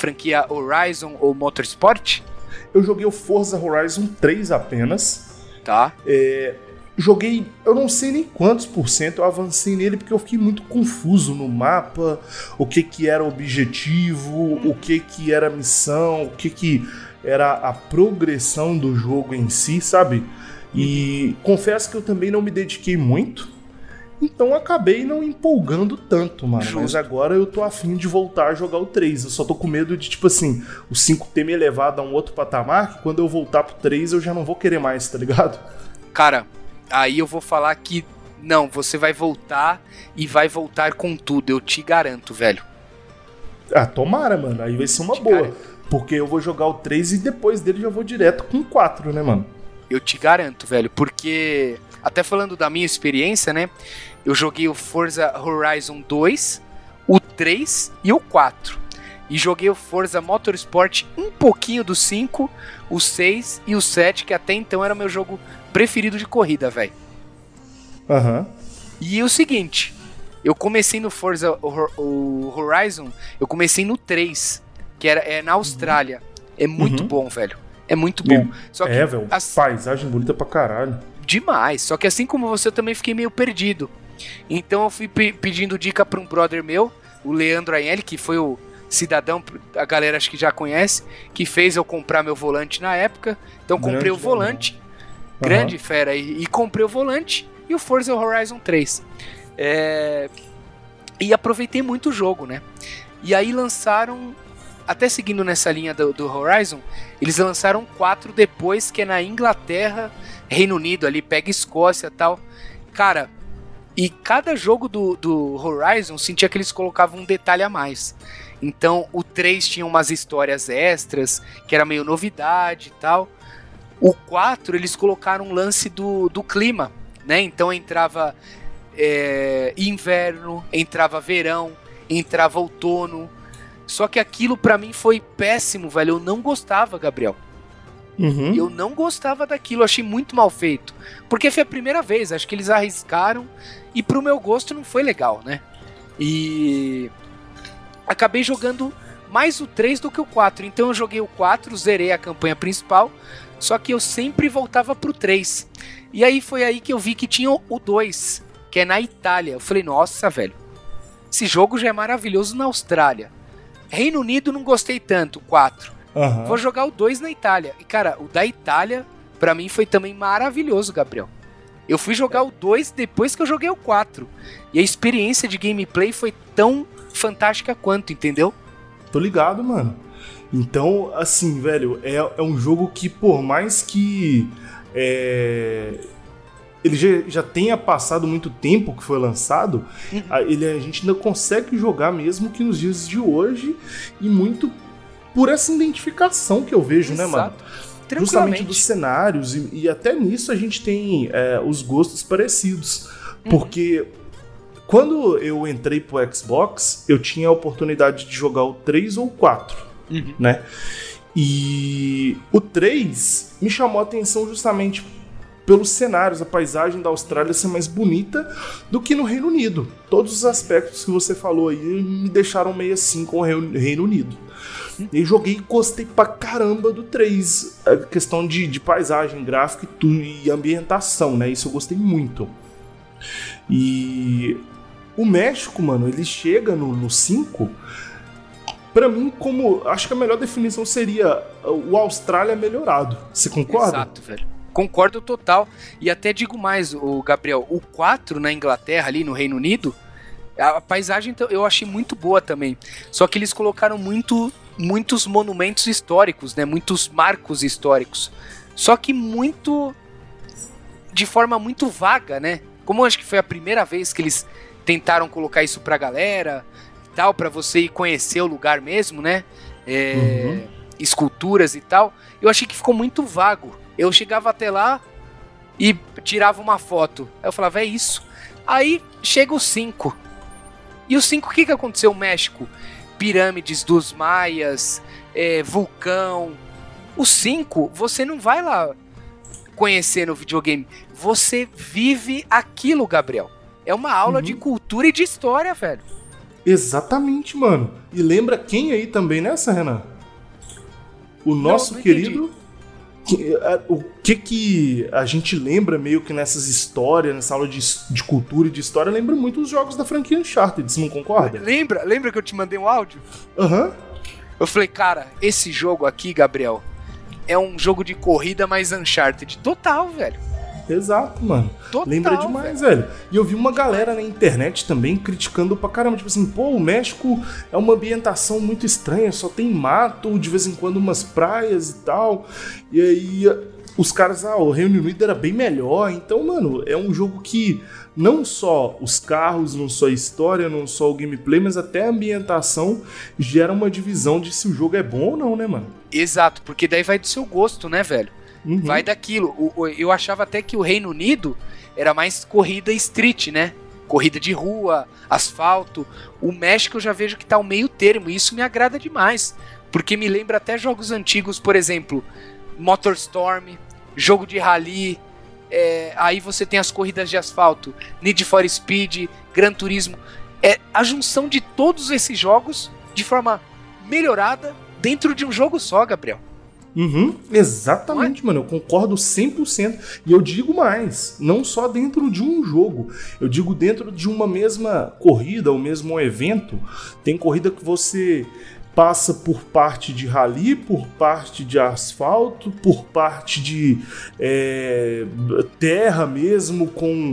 Horizon ou Motorsport? Eu joguei o Forza Horizon 3 apenas. Tá. joguei, eu não sei nem quantos por cento eu avancei nele, porque eu fiquei muito confuso no mapa, o que era objetivo, o que era missão, o que era a progressão do jogo em si, sabe? E confesso que eu também não me dediquei muito, então acabei não empolgando tanto, mano. Justo. Mas agora eu tô afim de voltar a jogar o 3. Eu só tô com medo de, tipo assim, o 5 ter me elevado a um outro patamar, que quando eu voltar pro 3 eu já não vou querer mais, tá ligado? Cara, aí eu vou falar que não, você vai voltar e vai voltar com tudo, eu te garanto, velho. Ah, tomara, mano. Aí vai ser uma boa. Garanto. Porque eu vou jogar o 3 e depois dele já vou direto com o 4, né, mano? Eu te garanto, velho, porque... Até falando da minha experiência, né? Eu joguei o Forza Horizon 2, o 3 e o 4. E joguei o Forza Motorsport um pouquinho do 5, o 6 e o 7, que até então era o meu jogo preferido de corrida, velho. Aham. E o seguinte, eu comecei no Forza o Horizon, eu comecei no 3, que é na Austrália. É muito bom, velho. É muito bom. Só que velho, paisagem bonita pra caralho. Demais. Só que assim como você, eu também fiquei meio perdido. Então eu fui pedindo dica pra um brother meu, o Leandro Ainelli, que foi o cidadão, a galera acho que já conhece, que fez eu comprar meu volante na época. Então comprei o volante, grande fera, e comprei o volante e o Forza Horizon 3. E aproveitei muito o jogo, né? E aí lançaram, até seguindo nessa linha do Horizon, eles lançaram 4 depois, que é na Inglaterra, Reino Unido, ali pega Escócia e tal. Cara, e cada jogo do Horizon sentia que eles colocavam um detalhe a mais. Então o 3 tinha umas histórias extras, que era meio novidade e tal. O 4 eles colocaram um lance do clima, né? Então entrava inverno, entrava verão, entrava outono. Só que aquilo pra mim foi péssimo, velho. Eu não gostava, Gabriel. Eu não gostava daquilo, achei muito mal feito. Porque foi a primeira vez, acho que eles arriscaram e pro meu gosto não foi legal, né? E acabei jogando mais o 3 do que o 4. Então eu joguei o 4, zerei a campanha principal, só que eu sempre voltava pro 3. E aí foi aí que eu vi que tinha o 2, que é na Itália. Eu falei, nossa, velho, esse jogo já é maravilhoso na Austrália. Reino Unido não gostei tanto, o 4. Vou jogar o 2 na Itália. E cara, o da Itália pra mim foi também maravilhoso, Gabriel. Eu fui jogar o 2 depois que eu joguei o 4. E a experiência de gameplay foi tão fantástica quanto, entendeu? Tô ligado, mano. Então, assim, velho, é um jogo que, por mais que ele já tenha passado muito tempo que foi lançado, a gente ainda consegue jogar mesmo que nos dias de hoje, e muito por essa identificação que eu vejo, né, mano? Justamente dos cenários, e até nisso a gente tem os gostos parecidos. Porque quando eu entrei pro Xbox, eu tinha a oportunidade de jogar o 3 ou o 4, né? E o 3 me chamou a atenção justamente pelos cenários, a paisagem da Austrália ser mais bonita do que no Reino Unido. Todos os aspectos que você falou aí me deixaram meio assim com o Reino Unido. E joguei e gostei pra caramba do 3. A questão de paisagem, gráfico e ambientação, né? Isso eu gostei muito. E o México, mano, ele chega no 5. Pra mim, acho que a melhor definição seria o Austrália melhorado. Você concorda? Exato, velho. Concordo total. E até digo mais, o Gabriel, o 4 na Inglaterra, ali no Reino Unido, a paisagem eu achei muito boa também. Só que eles colocaram muitos monumentos históricos, né? Muitos marcos históricos. Só que de forma muito vaga, né? Como eu acho que foi a primeira vez que eles tentaram colocar isso pra galera e tal, pra você ir conhecer o lugar mesmo, né? Esculturas e tal. Eu achei que ficou muito vago. Eu chegava até lá e tirava uma foto. Aí eu falava, é isso. Aí chega o 5. E o 5, o que aconteceu no México? Pirâmides dos maias, vulcão. O 5, você não vai lá conhecer no videogame. Você vive aquilo, Gabriel. É uma aula de cultura e de história, velho. Exatamente, mano. E lembra quem aí também nessa, Renan? O nosso querido o que a gente lembra meio que nessas histórias, nessa aula de cultura e de história, lembra muito os jogos da franquia Uncharted, você não concorda? Lembra que eu te mandei um áudio? Aham. Eu falei, cara, esse jogo aqui, Gabriel, é um jogo de corrida mais Uncharted. Total, velho. Exato, mano. Total, lembra demais, velho. E eu vi uma galera na internet também criticando pra caramba, tipo assim, pô, o México é uma ambientação muito estranha, só tem mato, de vez em quando umas praias e tal. E aí os caras, o Reino Unido era bem melhor. Então, mano, é um jogo que não só os carros, não só a história, não só o gameplay, mas até a ambientação gera uma divisão de se o jogo é bom ou não, né, mano? Exato, porque daí vai do seu gosto, né, velho? Uhum. Vai daquilo. Eu achava até que o Reino Unido era mais corrida street, né? Corrida de rua, asfalto. O México eu já vejo que tá ao meio termo, e isso me agrada demais. Porque me lembra até jogos antigos, por exemplo, MotorStorm, jogo de rally. Aí você tem as corridas de asfalto, Need for Speed, Gran Turismo. É a junção de todos esses jogos de forma melhorada dentro de um jogo só, Gabriel. Uhum, exatamente, mano, eu concordo 100%. E eu digo mais, não só dentro de um jogo, eu digo dentro de uma mesma corrida, ou mesmo evento. Tem corrida que você passa por parte de rally, por parte de asfalto, por parte de terra mesmo, com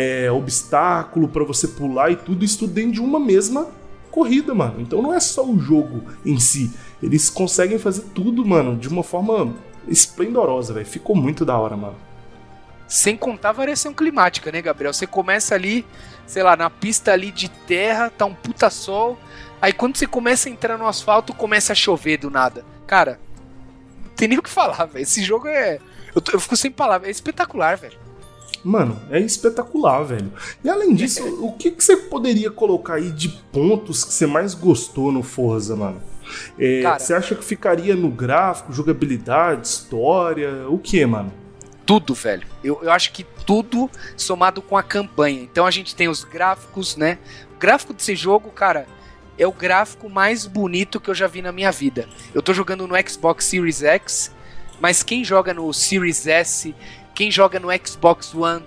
obstáculo para você pular e tudo isso dentro de uma mesma corrida, mano. Então não é só o jogo em si. Eles conseguem fazer tudo, mano, de uma forma esplendorosa, velho. Ficou muito da hora, mano. Sem contar a variação climática, né, Gabriel? Você começa ali, sei lá, na pista ali de terra, tá um puta sol. Aí quando você começa a entrar no asfalto, começa a chover do nada. Cara, não tem nem o que falar, velho. Esse jogo eu fico sem palavras. É espetacular, velho. Mano, é espetacular, velho. E além disso, o que você poderia colocar aí de pontos que você mais gostou no Forza, mano? Você acha que ficaria no gráfico, jogabilidade, história, o que, mano? Tudo, velho. Eu acho que tudo somado com a campanha. Então a gente tem os gráficos, né? O gráfico desse jogo, cara, é o gráfico mais bonito que eu já vi na minha vida. Eu tô jogando no Xbox Series X, mas quem joga no Series S, quem joga no Xbox One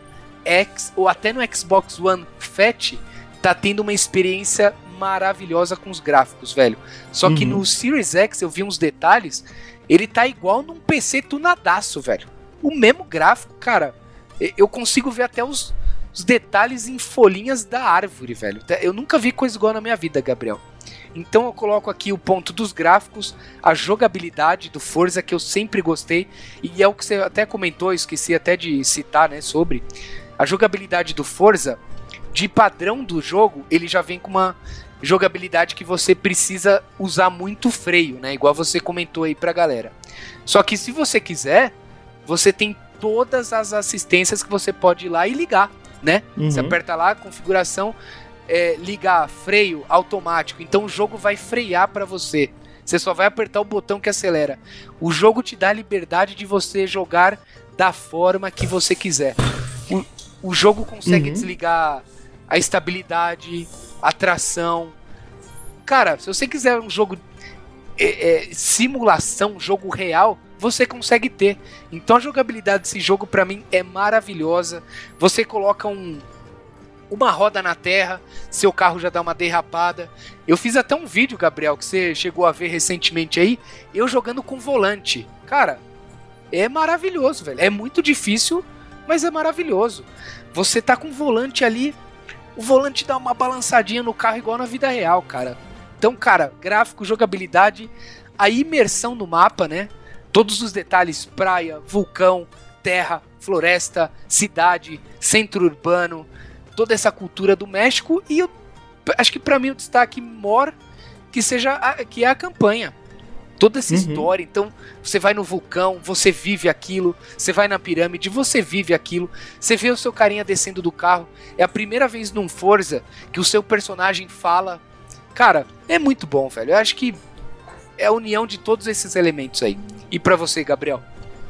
X ou até no Xbox One Fat, tá tendo uma experiência maravilhosa com os gráficos, velho. Só que no Series X eu vi uns detalhes, ele tá igual num PC tunadaço, velho. O mesmo gráfico, cara. Eu consigo ver até os detalhes em folhinhas da árvore, velho. Eu nunca vi coisa igual na minha vida, Gabriel. Então eu coloco aqui o ponto dos gráficos, a jogabilidade do Forza, que eu sempre gostei, e é o que você até comentou, esqueci até de citar, né, sobre a jogabilidade do Forza. De padrão do jogo, ele já vem com uma jogabilidade que você precisa usar muito freio, né, igual você comentou aí pra galera. Só que se você quiser, você tem todas as assistências que você pode ir lá e ligar, né? Você aperta lá, configuração, ligar freio automático, então o jogo vai frear pra você. Você só vai apertar o botão que acelera. O jogo te dá a liberdade de você jogar da forma que você quiser. O jogo consegue desligar a estabilidade, a tração. Cara, se você quiser um jogo simulação, jogo real, você consegue ter. Então a jogabilidade desse jogo pra mim é maravilhosa. Você coloca uma roda na terra, seu carro já dá uma derrapada. Eu fiz até um vídeo, Gabriel, que você chegou a ver recentemente aí, eu jogando com volante. Cara, é maravilhoso, velho. É muito difícil, mas é maravilhoso. Você tá com o volante ali, o volante dá uma balançadinha no carro igual na vida real, cara. Então, cara, gráfico, jogabilidade, a imersão no mapa, né? Todos os detalhes, praia, vulcão, terra, floresta, cidade, centro urbano, toda essa cultura do México. E eu acho que pra mim o destaque maior que é a campanha. Toda essa história. Então você vai no vulcão, você vive aquilo. Você vai na pirâmide, você vive aquilo. Você vê o seu carinha descendo do carro. É a primeira vez num Forza que o seu personagem fala. Cara, é muito bom, velho. Eu acho que é a união de todos esses elementos aí. E pra você, Gabriel?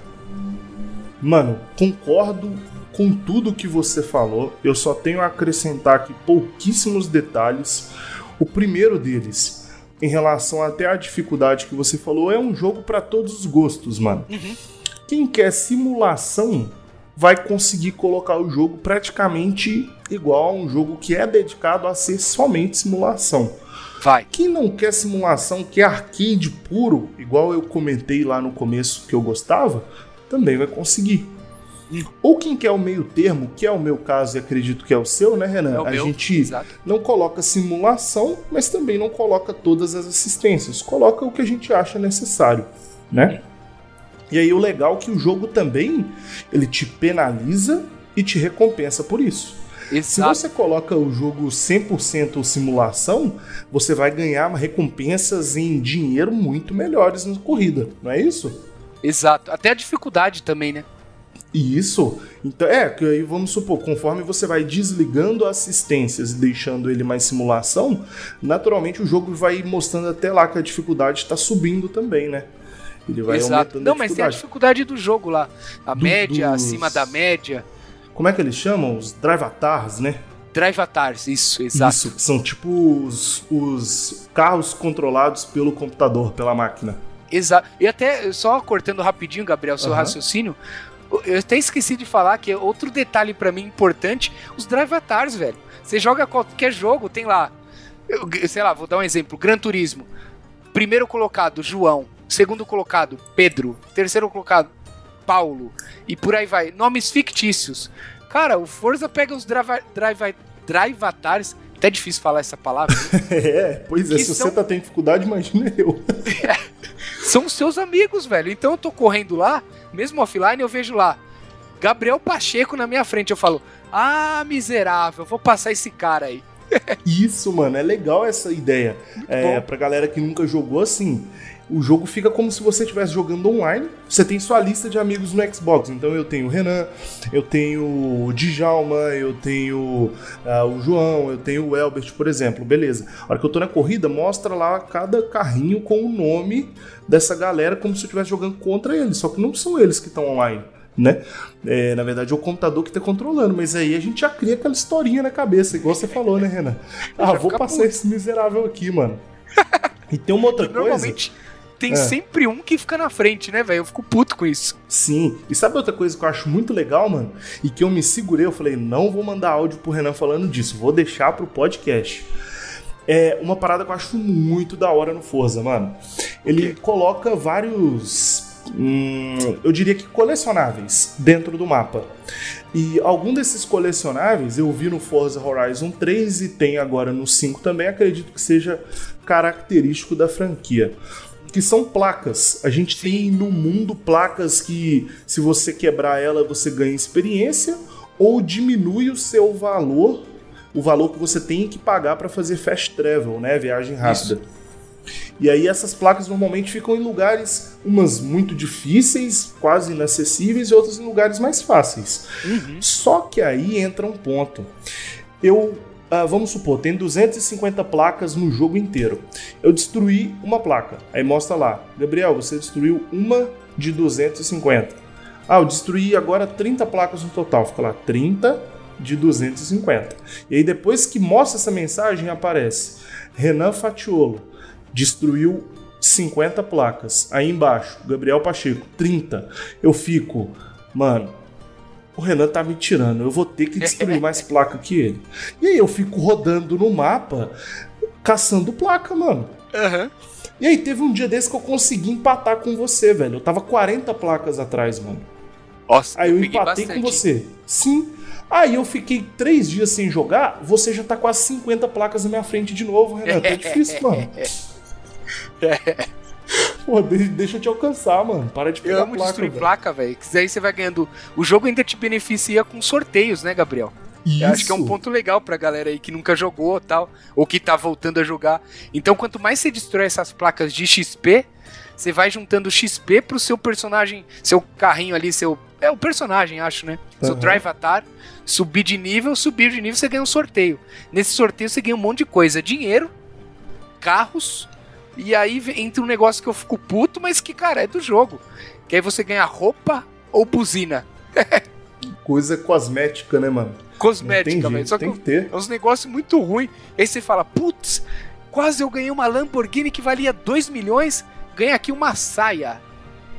Mano, concordo com tudo que você falou. Eu só tenho a acrescentar aqui pouquíssimos detalhes. O primeiro deles, em relação até à dificuldade que você falou, é um jogo pra todos os gostos, mano. quem quer simulação vai conseguir colocar o jogo praticamente igual a um jogo que é dedicado a ser somente simulação. Vai. Quem não quer simulação, quer arcade puro, igual eu comentei lá no começo que eu gostava, também vai conseguir. Ou quem quer o meio termo, que é o meu caso e acredito que é o seu, né, Renan? A gente não coloca simulação, mas também não coloca todas as assistências. Coloca o que a gente acha necessário, né? E aí o legal é que o jogo também, ele te penaliza e te recompensa por isso. Exato. Se você coloca o jogo 100% simulação, você vai ganhar recompensas em dinheiro muito melhores na corrida, não é isso? Exato. Até a dificuldade também, né? Isso. Então, que aí vamos supor, conforme você vai desligando assistências e deixando ele mais simulação, naturalmente o jogo vai mostrando até lá que a dificuldade está subindo também, né? Ele vai aumentando. Não, mas tem a dificuldade do jogo lá. A média, acima da média. Como é que eles chamam? Os drivatars, né? Drivatars, isso, exato. Isso, que são tipo os carros controlados pelo computador, pela máquina. Exato. E até, só cortando rapidinho, Gabriel, seu raciocínio, eu até esqueci de falar que outro detalhe pra mim importante, os drivatars, velho. Você joga qualquer jogo, tem lá, sei lá, vou dar um exemplo, Gran Turismo. Primeiro colocado, João. Segundo colocado, Pedro. Terceiro colocado, Paulo. E por aí vai. Nomes fictícios. Cara, o Forza pega os drivatars. Até difícil falar essa palavra. Pois é. Se você tá tendo dificuldade, imagina eu. São seus amigos, velho. Então eu tô correndo lá, mesmo offline, eu vejo lá Gabriel Pacheco na minha frente. Eu falo, miserável, vou passar esse cara aí. Isso, mano. É legal essa ideia. Pra galera que nunca jogou, assim... O jogo fica como se você estivesse jogando online. Você tem sua lista de amigos no Xbox. Então eu tenho o Renan, eu tenho o Djalma, eu tenho o João, eu tenho o Elbert, por exemplo. Beleza. A hora que eu tô na corrida, mostra lá cada carrinho com o nome dessa galera como se eu estivesse jogando contra eles. Só que não são eles que estão online, né? Na verdade é o computador que tá controlando. Mas aí a gente já cria aquela historinha na cabeça, igual você falou, né, Renan? Vou passar esse miserável aqui, mano. E tem uma outra coisa... Normalmente... Tem sempre um que fica na frente, né, velho? Eu fico puto com isso. Sim. E sabe outra coisa que eu acho muito legal, mano? E que eu me segurei, eu falei, não vou mandar áudio pro Renan falando disso, vou deixar pro podcast. É uma parada que eu acho muito da hora no Forza, mano. Ele coloca vários... eu diria que colecionáveis dentro do mapa. E algum desses colecionáveis eu vi no Forza Horizon 3 e tem agora no 5 também, acredito que seja característico da franquia. Que são placas. A gente tem no mundo placas que, se você quebrar ela, você ganha experiência ou diminui o seu valor, o valor que você tem que pagar para fazer fast travel, né? Viagem rápida. Isso. E aí essas placas normalmente ficam em lugares, umas muito difíceis, quase inacessíveis, e outras em lugares mais fáceis. Só que aí entra um ponto. Vamos supor, tem 250 placas no jogo inteiro. Eu destruí uma placa. Aí mostra lá, Gabriel, você destruiu uma de 250. Eu destruí agora 30 placas no total. Fica lá, 30 de 250. E aí depois que mostra essa mensagem, aparece Renan Fatiolo destruiu 50 placas. Aí embaixo, Gabriel Pacheco, 30. Eu fico, mano... O Renan tá me tirando, eu vou ter que destruir mais placa que ele. E aí eu fico rodando no mapa, caçando placa, mano. E aí teve um dia desse que eu consegui empatar com você, velho. Eu tava 40 placas atrás, mano. Nossa, aí eu empatei com você. Sim. Aí eu fiquei 3 dias sem jogar, você já tá com as 50 placas na minha frente de novo, Renan. Tá difícil, mano. Pô, deixa eu te alcançar, mano. Para de pegar placa. Eu amo destruir placa, velho. Que aí você vai ganhando... O jogo ainda te beneficia com sorteios, né, Gabriel? Isso. Eu acho que é um ponto legal pra galera aí que nunca jogou tal, ou que tá voltando a jogar. Então, quanto mais você destrói essas placas de XP, você vai juntando XP pro seu personagem, seu carrinho ali, o personagem, acho, né? Seu Drivatar, subir de nível, você ganha um sorteio. Nesse sorteio você ganha um monte de coisa. Dinheiro, carros... E aí entra um negócio que eu fico puto, mas que, cara, é do jogo. Que aí você ganha roupa ou buzina. Coisa cosmética, né, mano? Cosmética, velho. Só tem que ter. É uns negócios muito ruins. Aí você fala, putz, quase eu ganhei uma Lamborghini que valia 2 milhões, ganha aqui uma saia.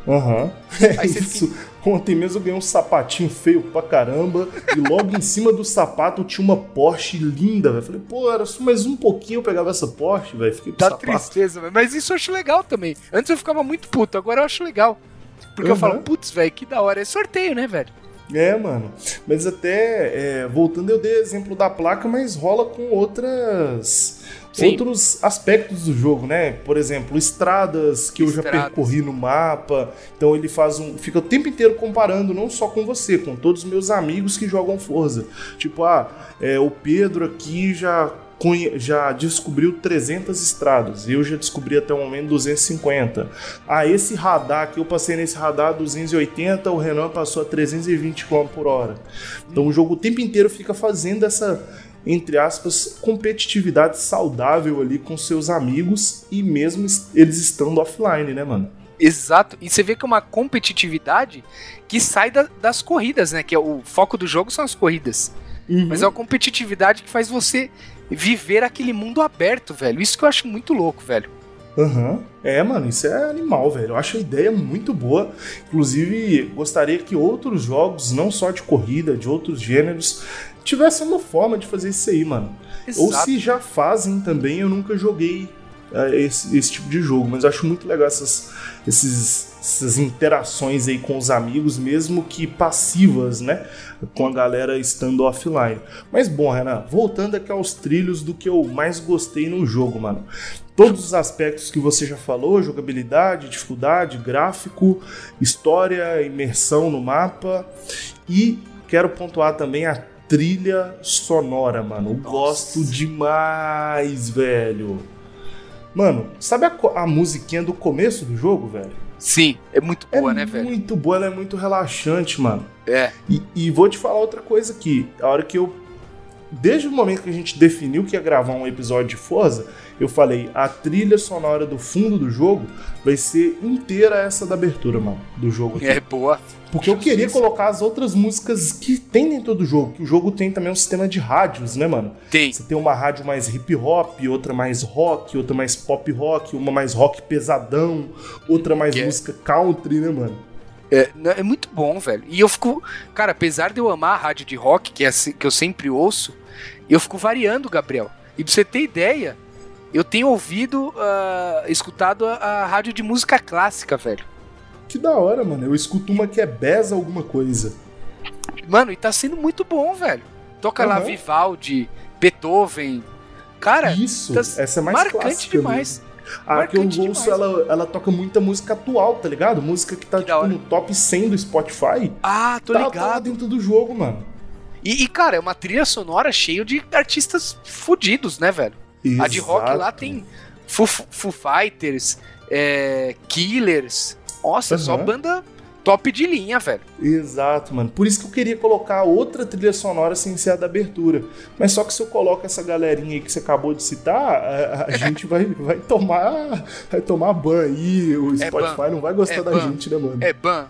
Aham. Aí você Isso. Ontem mesmo eu ganhei um sapatinho feio pra caramba. E logo em cima do sapato tinha uma Porsche linda, velho. Falei, pô, era só mais um pouquinho eu pegava essa Porsche, velho. Fiquei com Dá sapato. tristeza, velho. Mas isso eu acho legal também. Antes eu ficava muito puto, agora eu acho legal. Porque eu falo, putz, velho, que da hora. É sorteio, né, velho? É, mano. Mas até, voltando, eu dei exemplo da placa, mas rola com outros aspectos do jogo, né? Por exemplo, estradas que eu já percorri no mapa. Então ele fica o tempo inteiro comparando, não só com você, com todos os meus amigos que jogam Forza. Tipo, o Pedro aqui já descobriu 300 estradas, eu já descobri até o momento 250. Esse radar que eu passei nesse radar 280, o Renan passou a 320 km/h. Então o jogo o tempo inteiro fica fazendo essa, entre aspas, competitividade saudável ali com seus amigos, e mesmo eles estando offline, né, mano? Exato, e você vê que é uma competitividade que sai das corridas, né? Que o foco do jogo são as corridas. Mas é uma competitividade que faz você viver aquele mundo aberto, velho. Isso que eu acho muito louco, velho. Mano, isso é animal, velho. Eu acho a ideia muito boa. Inclusive, gostaria que outros jogos, não só de corrida, de outros gêneros, tivessem uma forma de fazer isso aí, mano. Exato. Ou se já fazem também, eu nunca joguei esse tipo de jogo, mas eu acho muito legal essas interações aí com os amigos, mesmo que passivas, né? Com a galera estando offline. Mas bom, Renan, voltando aqui aos trilhos do que eu mais gostei no jogo, mano. Todos os aspectos que você já falou, jogabilidade, dificuldade, gráfico, história, imersão no mapa, e quero pontuar também a trilha sonora, mano. Eu gosto demais, velho. Mano, sabe a musiquinha do começo do jogo, velho? Sim, é muito boa, né, velho? É muito boa, ela é muito relaxante, mano. É. E vou te falar outra coisa aqui. A hora que desde o momento que a gente definiu que ia gravar um episódio de Forza, eu falei, a trilha sonora do fundo do jogo vai ser inteira essa da abertura, mano, do jogo aqui. É boa. Porque eu queria colocar as outras músicas que tem dentro do jogo, que o jogo tem também um sistema de rádios, né, mano? Tem. Você tem uma rádio mais hip hop, outra mais rock, outra mais pop rock, uma mais rock pesadão, outra mais música country, né, mano? É muito bom, velho. E eu fico... Cara, apesar de eu amar a rádio de rock, que eu sempre ouço, eu fico variando, Gabriel. E pra você ter ideia, eu tenho escutado a rádio de música clássica, velho. Que da hora, mano. Eu escuto uma que é Beza alguma coisa. Mano, e tá sendo muito bom, velho. Toca lá Vivaldi, Beethoven. Cara, isso, essa é mais marcante clássica, demais. A que eu ouço, ela toca muita música atual, tá ligado? Música que tá tipo, no top 100 do Spotify. Tô ligado. Tá lá dentro do jogo, mano. E, cara, é uma trilha sonora cheia de artistas fodidos, né, velho? Exato. A de rock lá tem Foo Fighters, Killers. Nossa, só banda top de linha, velho. Exato, mano. Por isso que eu queria colocar outra trilha sonora sem ser a da abertura. Mas só que se eu coloco essa galerinha aí que você acabou de citar, a gente vai tomar ban aí. O Spotify não vai gostar da gente, né, mano? É ban.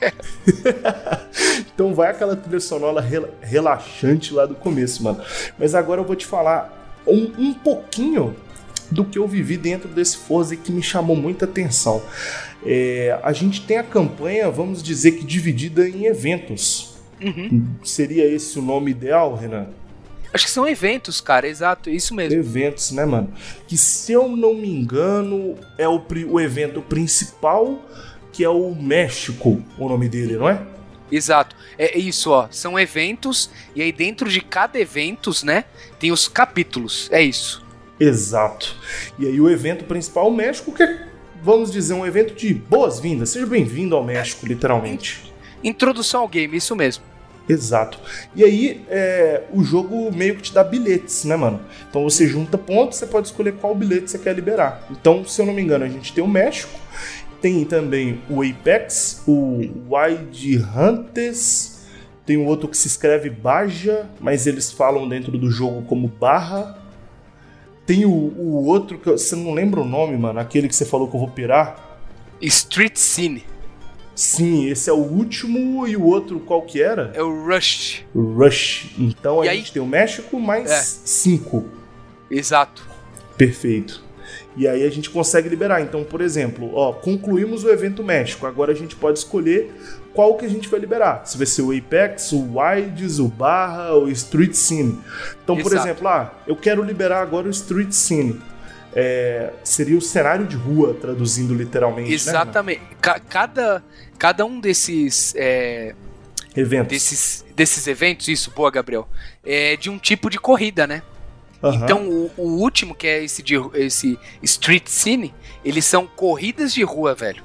Então vai aquela trilha sonora relaxante lá do começo, mano. Mas agora eu vou te falar um pouquinho do que eu vivi dentro desse Forza e que me chamou muita atenção. A gente tem a campanha, vamos dizer que dividida em eventos. Seria esse o nome ideal, Renan? Acho que são eventos, cara, exato, isso mesmo. Eventos, né, mano? Que, se eu não me engano, é o evento principal, que é o México, o nome dele, não é? Exato, é isso, ó, são eventos, e aí dentro de cada evento, né, tem os capítulos, é isso. Exato. E aí o evento principal, o México, que é, vamos dizer, um evento de boas-vindas. Seja bem-vindo ao México, literalmente. Introdução ao game, isso mesmo. Exato. E aí o jogo meio que te dá bilhetes, né, mano? Então você junta pontos, você pode escolher qual bilhete você quer liberar. Então, se eu não me engano, a gente tem o México, tem também o Apex, o Wild Hunters, tem um outro que se escreve Baja, mas eles falam dentro do jogo como Barra. Tem o outro que você não lembra o nome, mano, aquele que você falou que eu vou pirar? Street Scene. Sim, esse é o último, e o outro qual que era? É o Rush. Rush. Então e a gente tem o México mais 5. Exato. Perfeito. E aí a gente consegue liberar. Então, por exemplo, concluímos o evento México. Agora a gente pode escolher qual que a gente vai liberar. Se vai ser o Apex, o Wilds, o Barra, o Street Scene. Então, por exemplo, eu quero liberar agora o Street Scene. Seria o cenário de rua, traduzindo literalmente. Exatamente. Né, cada um desses eventos. Desses eventos, isso, boa, Gabriel, é de um tipo de corrida, né? Uhum. Então, o último, que é esse Street Scene, eles são corridas de rua, velho.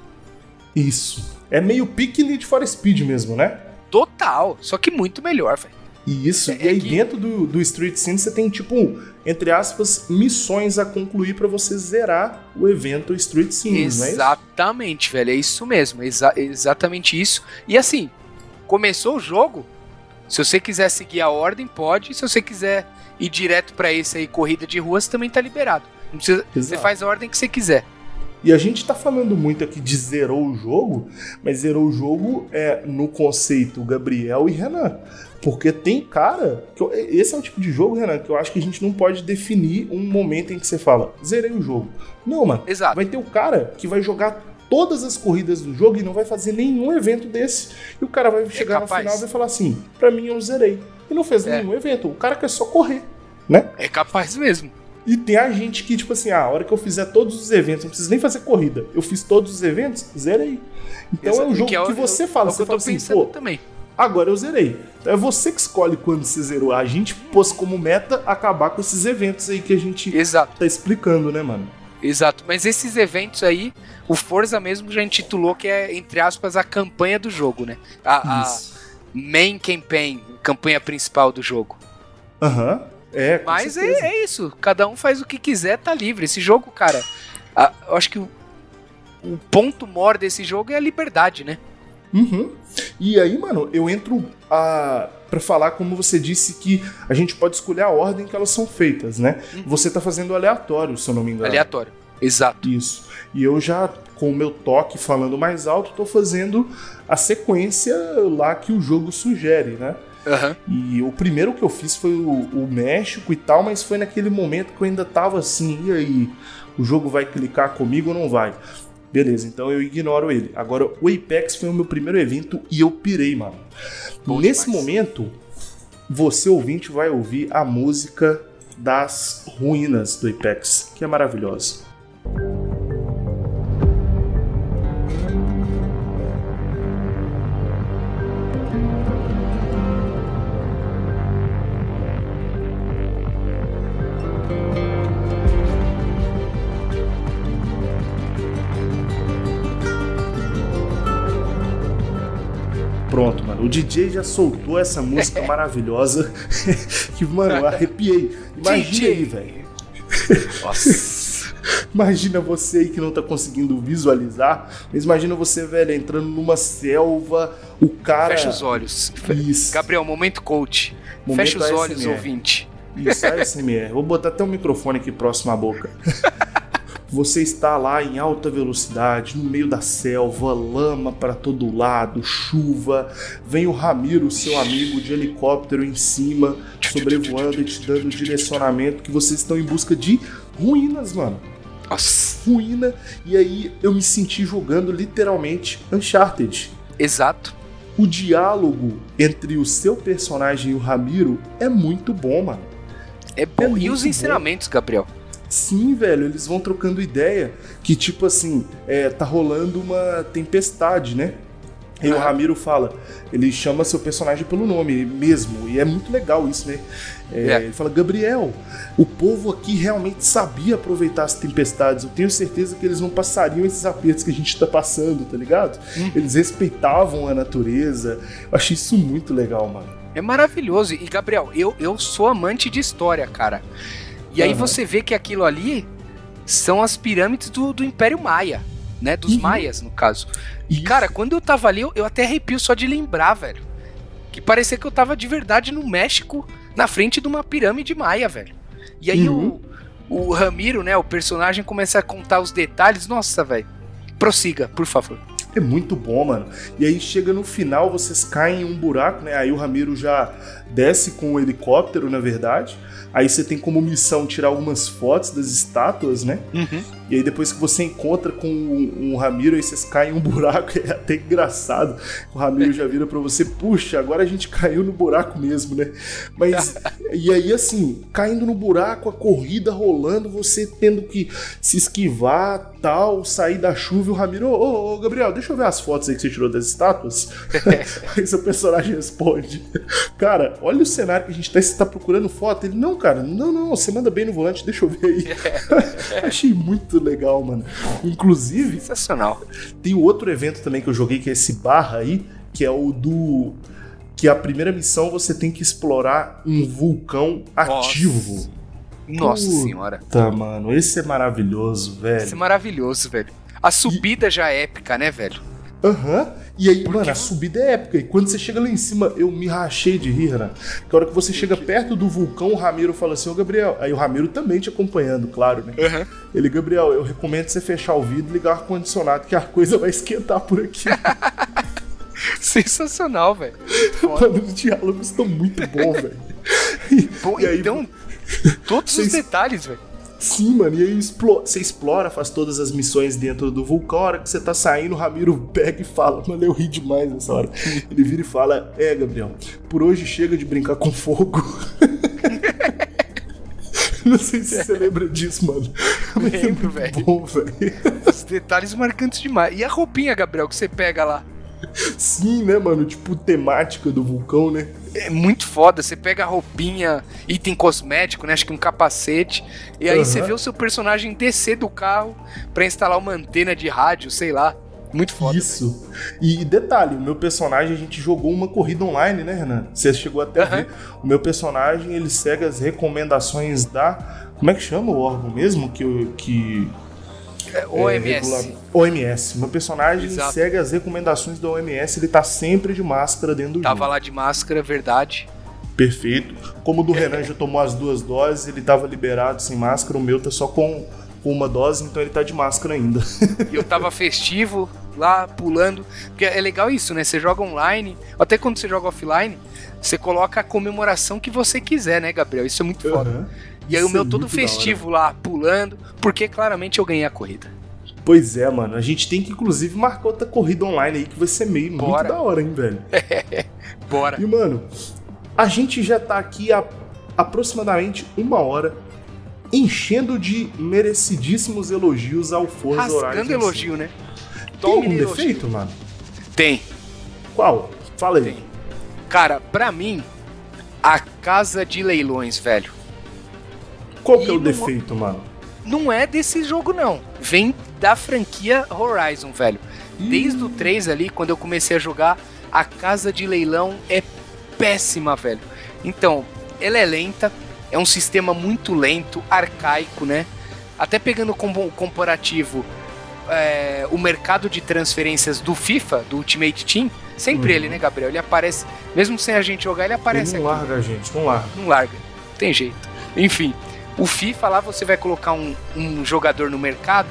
Isso. É meio pique Need for Speed mesmo, né? Total, só que muito melhor, velho. Isso, e aí dentro do Street Scene você tem, tipo, entre aspas, missões a concluir pra você zerar o evento Street Scene, não é isso? Exatamente, velho, é isso mesmo, exatamente isso. E assim, começou o jogo, se você quiser seguir a ordem, pode. Se você quiser ir direto pra esse aí, corrida de rua, você também tá liberado. Não precisa, você faz a ordem que você quiser. E a gente tá falando muito aqui de zerou o jogo, mas zerou o jogo no conceito Gabriel e Renan. Porque tem cara... esse é o tipo de jogo, Renan, que eu acho que a gente não pode definir um momento em que você fala, zerei o jogo. Não, mano. Exato. Vai ter o cara que vai jogar todas as corridas do jogo e não vai fazer nenhum evento desse. E o cara vai chegar no final e vai falar assim, pra mim eu zerei. E não fez nenhum evento. O cara quer só correr, né? É capaz mesmo. E tem a gente que, tipo assim, a hora que eu fizer todos os eventos, não preciso nem fazer corrida. Eu fiz todos os eventos, zerei. Então é um jogo que você fala, você fala assim, pô, também. Agora eu zerei. Então é você que escolhe quando você zerou. A gente pôs como meta acabar com esses eventos aí que a gente tá explicando, né, mano? Exato, mas esses eventos aí, o Forza mesmo já intitulou que é, entre aspas, a campanha do jogo, né? A main campaign, campanha principal do jogo. Aham. Mas é isso, cada um faz o que quiser, tá livre. Esse jogo, cara, eu acho que o ponto maior desse jogo é a liberdade, né? Uhum. E aí, mano, eu entro pra falar, como você disse, que a gente pode escolher a ordem que elas são feitas, né? Uhum. Você tá fazendo aleatório, se eu não me engano. Aleatório, exato. Isso. E eu já, com o meu toque falando mais alto, tô fazendo a sequência lá que o jogo sugere, né? Uhum. E o primeiro que eu fiz foi o México e tal, mas foi naquele momento que eu ainda tava assim, e aí, o jogo vai clicar comigo ou não vai? Beleza, então eu ignoro ele. Agora, o Apex foi o meu primeiro evento e eu pirei, mano. Nesse momento, você ouvinte vai ouvir a música das ruínas do Apex, que é maravilhosa. Pronto, mano. O DJ já soltou essa música maravilhosa que, mano, eu arrepiei. Imagina aí, velho. Nossa. Imagina você aí que não tá conseguindo visualizar, mas imagina você, velho, entrando numa selva, o cara... Fecha os olhos. Isso. Gabriel, momento coach. Momento Fecha os ASMR. olhos, ouvinte. Isso, ASMR. Vou botar até o microfone aqui próximo à boca. Você está lá em alta velocidade, no meio da selva, lama para todo lado, chuva. Vem o Ramiro, seu amigo, de helicóptero em cima, sobrevoando e te dando direcionamento, que vocês estão em busca de ruínas, mano. Nossa. Ruína. E aí eu me senti jogando literalmente Uncharted. Exato. O diálogo entre o seu personagem e o Ramiro é muito bom, mano. É bom. E os bom. ensinamentos, Gabriel? Sim, velho, eles vão trocando ideia que, tipo assim, tá rolando uma tempestade, né? E o Ramiro fala, ele chama seu personagem pelo nome mesmo, e é muito legal isso, né? Ele fala, Gabriel, o povo aqui realmente sabia aproveitar as tempestades, eu tenho certeza que eles não passariam esses apertos que a gente tá passando, tá ligado? Eles respeitavam a natureza, eu achei isso muito legal, mano. É maravilhoso, e Gabriel, eu sou amante de história, cara. E aí você vê que aquilo ali são as pirâmides do Império Maia, né? Dos maias, no caso. E, cara, quando eu tava ali, eu até arrepio só de lembrar, velho. Que parecia que eu tava de verdade no México, na frente de uma pirâmide maia, velho. E aí o Ramiro, né, o personagem, começa a contar os detalhes. Nossa, velho. Prossiga, por favor. É muito bom, mano. E aí chega no final, vocês caem em um buraco, né? Aí o Ramiro já desce com o helicóptero, na verdade. Aí você tem como missão tirar algumas fotos das estátuas, né? E aí depois que você encontra com o Ramiro, aí vocês caem em um buraco, é até engraçado. O Ramiro já vira pra você, puxa, agora a gente caiu no buraco mesmo, né? Mas, e aí assim, caindo no buraco, a corrida rolando, você tendo que se esquivar, tal, sair da chuva, e o Ramiro, ô, Gabriel, deixa eu ver as fotos aí que você tirou das estátuas. Aí seu personagem responde, cara, olha o cenário que a gente tá, você tá procurando foto. Ele, não, cara, não, você manda bem no volante, deixa eu ver aí. Achei muito legal, mano. Inclusive, sensacional. Tem outro evento também que eu joguei, que é esse barra aí, que é o do... que a primeira missão você tem que explorar um vulcão ativo. Nossa senhora. Tá, mano, esse é maravilhoso, velho. Esse é maravilhoso, velho. A subida já é épica, né, velho? E aí, mano, a subida é épica. E quando você chega lá em cima, eu me rachei de rir, né? Que a hora que você chega perto do vulcão, o Ramiro fala assim, ô Gabriel. Aí o Ramiro também te acompanhando, claro, né? Ele, Gabriel, eu recomendo você fechar o vidro e ligar o ar-condicionado, que a coisa vai esquentar por aqui. Sensacional, velho. Mano, os diálogos estão muito bons, velho. E aí, então, todos os detalhes, velho. Sim, mano, e aí você explora, faz todas as missões dentro do vulcão. A hora que você tá saindo, o Ramiro pega e fala, mano, eu ri demais nessa hora. Ele vira e fala, Gabriel, por hoje chega de brincar com fogo. Não sei se você lembra disso, mano. Mas lembro, velho. Bom, velho. Os detalhes marcantes demais. E a roupinha, Gabriel, que você pega lá? Sim, né, mano? Tipo, temática do vulcão, né? É muito foda. Você pega a roupinha, item cosmético, né? Acho que um capacete. E aí você vê o seu personagem descer do carro pra instalar uma antena de rádio, sei lá. Muito foda. Isso. E detalhe, o meu personagem, a gente jogou uma corrida online, né, Renan? Você chegou até a ver. O meu personagem, ele segue as recomendações da... Como é que chama o órgão mesmo? OMS. OMS. Meu personagem segue as recomendações da OMS, ele tá sempre de máscara dentro do jogo. Tava lá de máscara, verdade. Perfeito. Como o do Renan já tomou as 2 doses, ele tava liberado sem máscara, o meu tá só com uma dose, então ele tá de máscara ainda. E eu tava festivo lá, pulando. Porque é legal isso, né? Você joga online, até quando você joga offline, você coloca a comemoração que você quiser, né, Gabriel? Isso é muito foda. E aí o meu todo festivo lá, pulando, porque claramente eu ganhei a corrida. Pois é, mano. A gente tem que, inclusive, marcar outra corrida online aí, que vai ser muito da hora, hein, velho? Bora. E, mano, a gente já tá aqui há aproximadamente 1 hora, enchendo de merecidíssimos elogios ao Forza Horizon. Rasgando elogio, né? Tem algum defeito, mano? Tem. Qual? Fala aí. Tem. Cara, pra mim, a casa de leilões, velho. Qual que é o defeito, mano? Não é desse jogo, não. Vem da franquia Horizon, velho. Desde o 3 ali, quando eu comecei a jogar, a casa de leilão é péssima, velho. Então, ela é lenta, é um sistema muito lento, arcaico, né? Até pegando como comparativo o mercado de transferências do FIFA, do Ultimate Team, sempre ele, né, Gabriel? Ele aparece, mesmo sem a gente jogar, ele aparece aqui. Não larga a gente, não larga. Não larga, tem jeito. Enfim, o FIFA lá você vai colocar um jogador no mercado,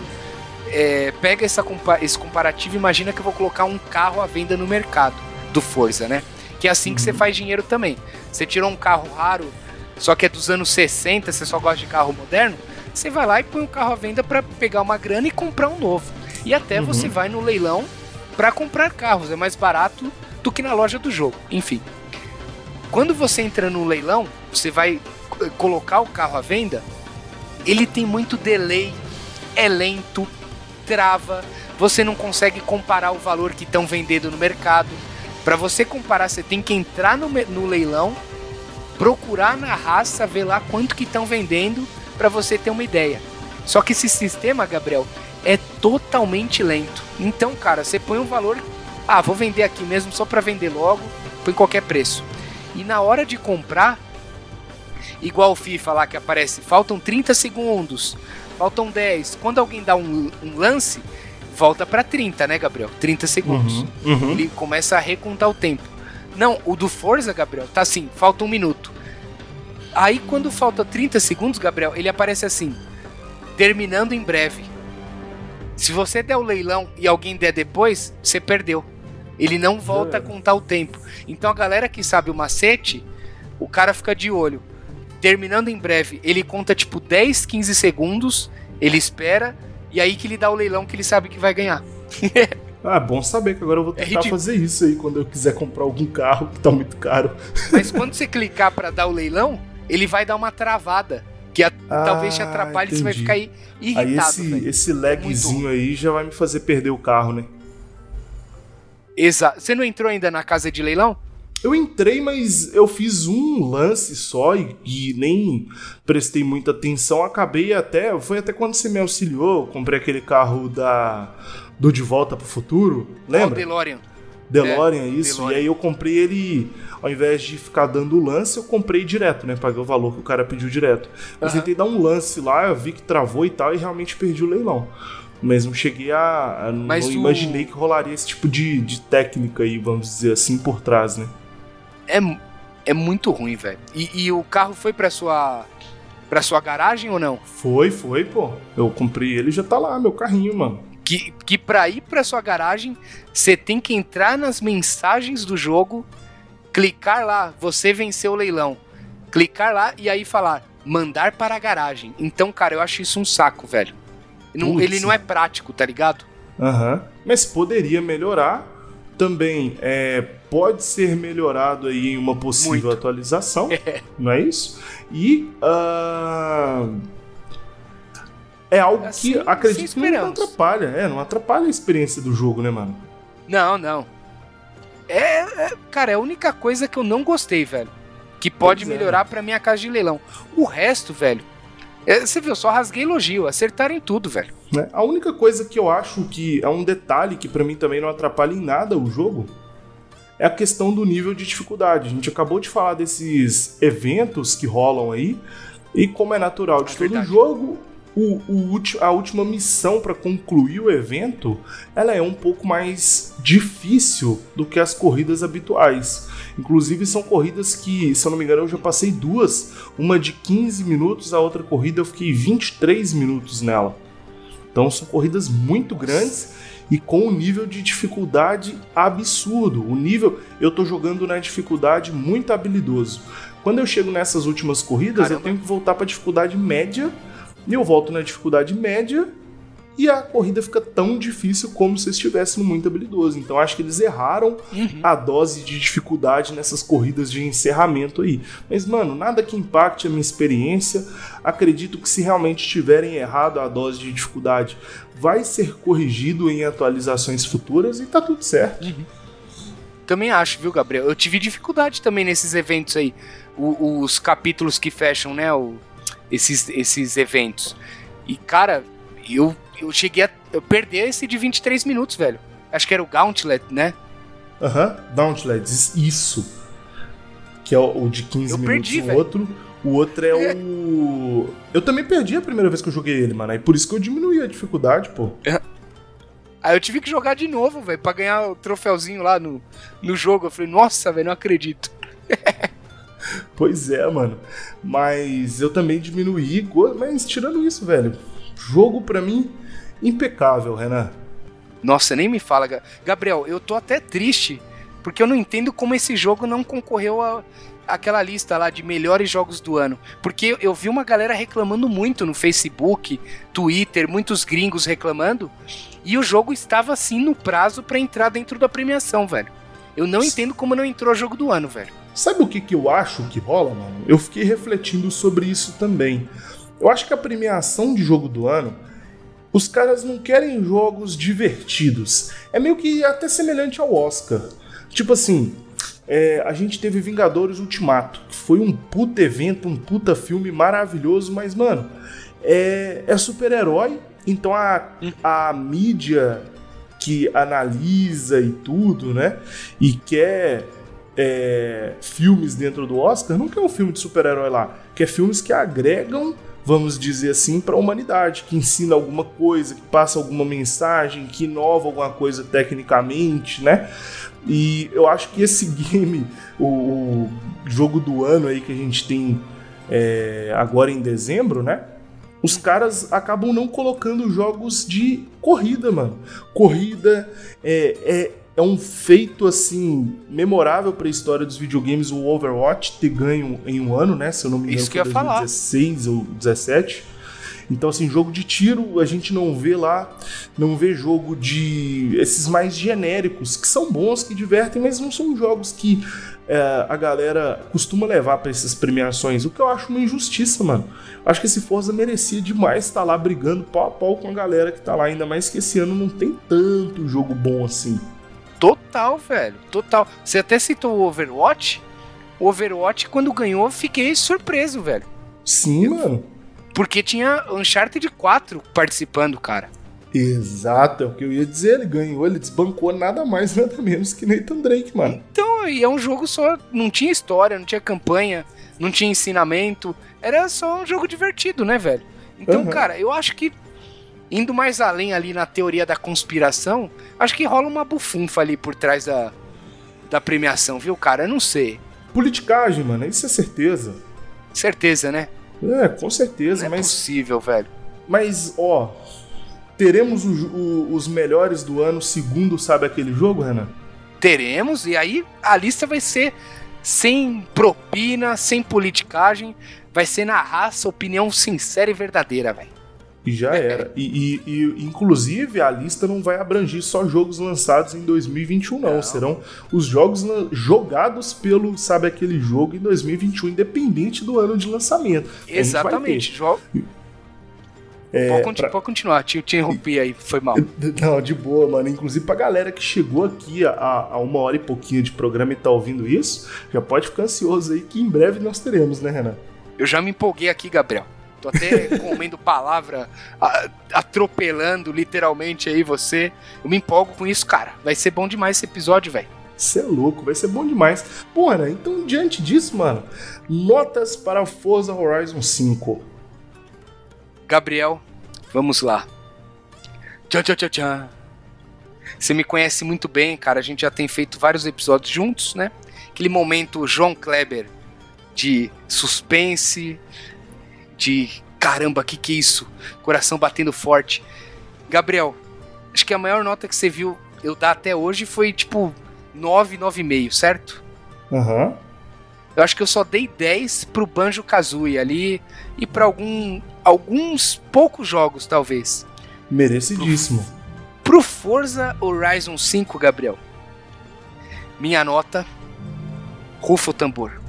pega esse comparativo, imagina que eu vou colocar um carro à venda no mercado do Forza, né? Que é assim que você faz dinheiro também. Você tirou um carro raro, só que é dos anos 60, você só gosta de carro moderno, você vai lá e põe um carro à venda para pegar uma grana e comprar um novo. E até você vai no leilão para comprar carros, é mais barato do que na loja do jogo. Enfim, quando você entra no leilão, você vai colocar o carro à venda, ele tem muito delay, é lento, trava, você não consegue comparar o valor que estão vendendo no mercado. Para você comparar, você tem que entrar no leilão, procurar na raça, ver lá quanto que estão vendendo, para você ter uma ideia. Só que esse sistema, Gabriel, é totalmente lento. Então, cara, você põe um valor, vou vender aqui mesmo só para vender logo, põe qualquer preço. E na hora de comprar, igual o FIFA lá que aparece, faltam 30 segundos, faltam 10. Quando alguém dá um lance, volta para 30, né, Gabriel? 30 segundos. Ele começa a recontar o tempo. Não, o do Forza, Gabriel, tá assim, falta 1 minuto. Aí quando falta 30 segundos, Gabriel, ele aparece assim, terminando em breve. Se você der o leilão e alguém der depois, você perdeu. Ele não volta a contar o tempo. Então a galera que sabe o macete, o cara fica de olho. Terminando em breve, ele conta tipo 10, 15 segundos, ele espera, e aí que ele dá o leilão que ele sabe que vai ganhar. Bom saber que agora eu vou tentar fazer isso aí quando eu quiser comprar algum carro que tá muito caro. Mas quando você clicar pra dar o leilão, ele vai dar uma travada. Que talvez te atrapalhe, entendi. Você vai ficar irritado. Aí esse lagzinho aí já vai me fazer perder o carro, né? Exato. Você não entrou ainda na casa de leilão? Eu entrei, mas eu fiz um lance só e nem prestei muita atenção. Foi até quando você me auxiliou, eu comprei aquele carro do De Volta pro Futuro, lembra? O DeLorean. DeLorean, isso. DeLorean. E aí eu comprei ele, ao invés de ficar dando lance, eu comprei direto, né? Paguei o valor que o cara pediu direto. Eu tentei dar um lance lá, eu vi que travou e tal, e realmente perdi o leilão. Mas não cheguei não imaginei que rolaria esse tipo de técnica aí, vamos dizer assim, por trás, né? É muito ruim, velho. E o carro foi pra sua garagem ou não? Foi, pô. Eu comprei ele e já tá lá, meu carrinho, mano. Que pra ir pra sua garagem, você tem que entrar nas mensagens do jogo, clicar lá, você venceu o leilão. Clicar lá e aí falar, mandar para a garagem. Então, cara, eu acho isso um saco, velho. Ele não é prático, tá ligado? Mas poderia melhorar. Também pode ser melhorado aí em uma possível atualização, não é isso? E é algo assim, que acredito que não atrapalha. Não atrapalha a experiência do jogo, né, mano? Não. Cara, é a única coisa que eu não gostei, velho. Que pode melhorar pra minha casa de leilão. O resto, velho, você viu, só rasguei elogio, acertaram em tudo, velho. A única coisa que eu acho que é um detalhe que pra mim também não atrapalha em nada o jogo é a questão do nível de dificuldade. A gente acabou de falar desses eventos que rolam aí, e como é natural de todo jogo, a última missão para concluir o evento, ela é um pouco mais difícil do que as corridas habituais. Inclusive são corridas que, se eu não me engano, eu já passei duas. Uma de 15 minutos, a outra corrida eu fiquei 23 minutos nela. Então são corridas muito grandes e com um nível de dificuldade absurdo. Eu tô jogando na dificuldade muito habilidoso. Quando eu chego nessas últimas corridas, eu tenho que voltar para dificuldade média, e eu volto na dificuldade média e a corrida fica tão difícil como se estivesse no muito habilidoso. Então acho que eles erraram a dose de dificuldade nessas corridas de encerramento aí. Mas, mano, nada que impacte a minha experiência. Acredito que se realmente tiverem errado a dose de dificuldade, vai ser corrigido em atualizações futuras e tá tudo certo. Também acho, viu, Gabriel? Eu tive dificuldade também nesses eventos aí. Os capítulos que fecham, né? Esses eventos. E, cara, eu cheguei a perder esse de 23 minutos, velho. Acho que era o Gauntlet, né? Gauntlet, isso. Que é o de 15 minutos. O outro é o... Eu também perdi a primeira vez que eu joguei ele, mano. Aí por isso que eu diminuí a dificuldade, pô. Aí eu tive que jogar de novo, velho, pra ganhar o troféuzinho lá no jogo. Eu falei, nossa, velho, não acredito. Pois é, mano. Mas eu também diminuí. Mas tirando isso, velho, jogo pra mim impecável, Renan. Nossa, nem me fala, Gabriel, eu tô até triste, porque eu não entendo como esse jogo não concorreu àquela lista lá de melhores jogos do ano. Porque eu vi uma galera reclamando muito no Facebook, Twitter, muitos gringos reclamando, e o jogo estava assim no prazo pra entrar dentro da premiação, velho. Eu não entendo como não entrou jogo do ano, velho. Sabe o que eu acho que rola, mano? Eu fiquei refletindo sobre isso também. Eu acho que a premiação de jogo do ano, os caras não querem jogos divertidos. É meio que até semelhante ao Oscar. Tipo assim, a gente teve Vingadores Ultimato, que foi um puta evento, um puta filme maravilhoso, mas, mano, é super-herói, então a mídia que analisa e tudo, né, e quer filmes dentro do Oscar, não quer um filme de super-herói lá, quer filmes que agregam, vamos dizer assim, para a humanidade, que ensina alguma coisa, que passa alguma mensagem, que inova alguma coisa tecnicamente, né? E eu acho que esse game, o jogo do ano aí que a gente tem agora em dezembro, né? Os caras acabam não colocando jogos de corrida, mano. Corrida é um feito, assim, memorável pra história dos videogames, o Overwatch ter ganho em um ano, né? Se eu não me engano, Isso que eu ia falar. 2016 ou 2017. Então, assim, jogo de tiro a gente não vê lá, não vê jogo de... esses mais genéricos, que são bons, que divertem, mas não são jogos que a galera costuma levar pra essas premiações, o que eu acho uma injustiça, mano. Acho que esse Forza merecia demais estar lá brigando pau a pau com a galera que tá lá, ainda mais que esse ano não tem tanto jogo bom assim. Total, velho, total. Você até citou o Overwatch. O Overwatch, quando ganhou, eu fiquei surpreso, velho. Sim, mano. Porque tinha Uncharted 4 participando, cara. Exato, é o que eu ia dizer. Ele ganhou, ele desbancou nada mais, nada menos que Nathan Drake, mano. Então, e é um jogo só... Não tinha história, não tinha campanha, não tinha ensinamento. Era só um jogo divertido, né, velho? Então, cara, eu acho que... Indo mais além ali na teoria da conspiração, acho que rola uma bufunfa ali por trás da premiação, viu, cara? Eu não sei. Politicagem, mano, isso é certeza. Certeza, né? Com certeza, não mas... é possível, velho. Mas, ó... Teremos os melhores do ano segundo, sabe, aquele jogo, Renan? Teremos, e aí a lista vai ser sem propina, sem politicagem, vai ser na raça, opinião sincera e verdadeira, velho. E já era. E inclusive, a lista não vai abranger só jogos lançados em 2021, não. Serão os jogos jogados pelo, sabe, aquele jogo em 2021, independente do ano de lançamento. Exatamente. Pode continuar, te interrompi aí, foi mal. Não, de boa, mano. Inclusive pra galera que chegou aqui a 1 hora e pouquinho de programa e tá ouvindo isso, já pode ficar ansioso aí que em breve nós teremos, né, Renan? Eu já me empolguei aqui, Gabriel. Tô até comendo palavra, atropelando literalmente aí você. Eu me empolgo com isso, cara. Vai ser bom demais esse episódio, velho. Você é louco, vai ser bom demais. Pô, Renan, então diante disso, mano, notas para Forza Horizon 5. Gabriel, vamos lá. Tchau, tchau, tchau, tchau. Você me conhece muito bem, cara. A gente já tem feito vários episódios juntos, né? Aquele momento João Kleber de suspense, de caramba, que é isso? Coração batendo forte. Gabriel, acho que a maior nota que você viu eu dar até hoje foi tipo 9, 9,5, certo? Aham. Eu acho que eu só dei 10 pro Banjo-Kazooie ali e pra alguns poucos jogos, talvez. Merecidíssimo. Pro Forza Horizon 5, Gabriel, minha nota, rufa o tambor,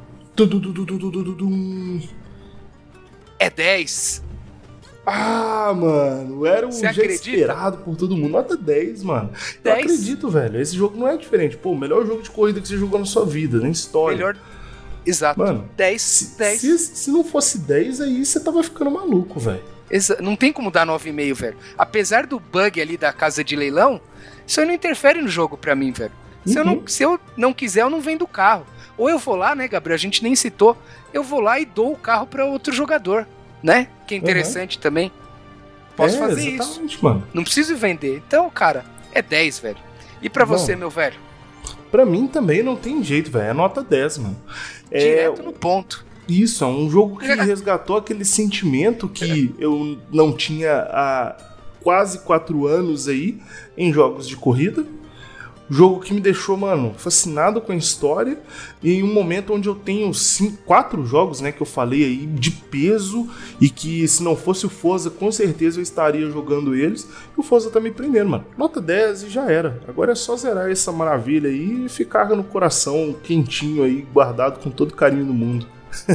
é 10. Ah, mano, era um Você jeito acredita? esperado por todo mundo. Nota 10, mano. 10? Eu acredito, velho. Esse jogo não é diferente. Pô, o melhor jogo de corrida que você jogou na sua vida, na história. Melhor. Exato. Mano, 10. 10. Se não fosse 10, aí você tava ficando maluco, velho. Não tem como dar 9,5, velho. Apesar do bug ali da casa de leilão, isso aí não interfere no jogo pra mim, velho. Se eu não quiser, eu não vendo o carro. Ou eu vou lá, né, Gabriel? A gente nem citou. Eu vou lá e dou o carro pra outro jogador, né? Que é interessante também. Posso fazer isso. Mano. Não preciso vender. Então, cara, é 10, velho. E pra você, meu velho? Pra mim também não tem jeito, velho. É nota 10, mano. Direto no ponto. Isso, é um jogo que resgatou aquele sentimento que eu não tinha há quase 4 anos aí em jogos de corrida. Jogo que me deixou, mano, fascinado com a história. E em um momento onde eu tenho 4 jogos, né, que eu falei aí, de peso. E que se não fosse o Forza, com certeza eu estaria jogando eles. E o Forza tá me prendendo, mano. Nota 10 e já era. Agora é só zerar essa maravilha aí e ficar no coração quentinho aí, guardado com todo carinho do mundo.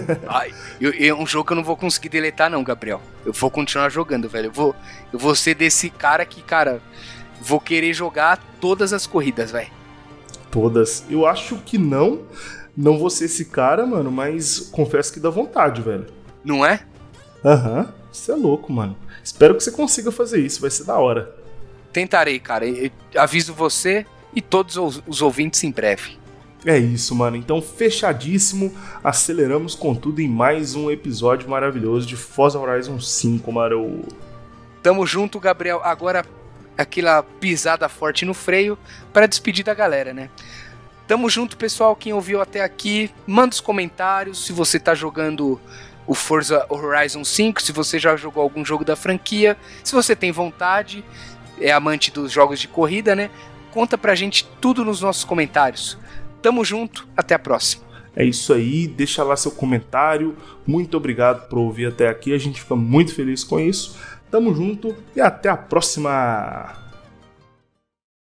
É um jogo que eu não vou conseguir deletar não, Gabriel. Eu vou continuar jogando, velho. Eu vou ser desse cara que, cara... Vou querer jogar todas as corridas, velho. Todas. Eu acho que não vou ser esse cara, mano, mas confesso que dá vontade, velho. Não é? Aham. Você é louco, mano. Espero que você consiga fazer isso, vai ser da hora. Tentarei, cara. Eu aviso você e todos os ouvintes em breve. É isso, mano. Então, fechadíssimo. Aceleramos com tudo em mais um episódio maravilhoso de Forza Horizon 5, mano. Tamo junto, Gabriel. Agora... aquela pisada forte no freio para despedir da galera, né? Tamo junto, pessoal. Quem ouviu até aqui, manda os comentários se você tá jogando o Forza Horizon 5, se você já jogou algum jogo da franquia, se você tem vontade, é amante dos jogos de corrida, né? Conta pra gente tudo nos nossos comentários. Tamo junto, até a próxima. É isso aí, deixa lá seu comentário. Muito obrigado por ouvir até aqui, a gente fica muito feliz com isso. Tamo junto e até a próxima!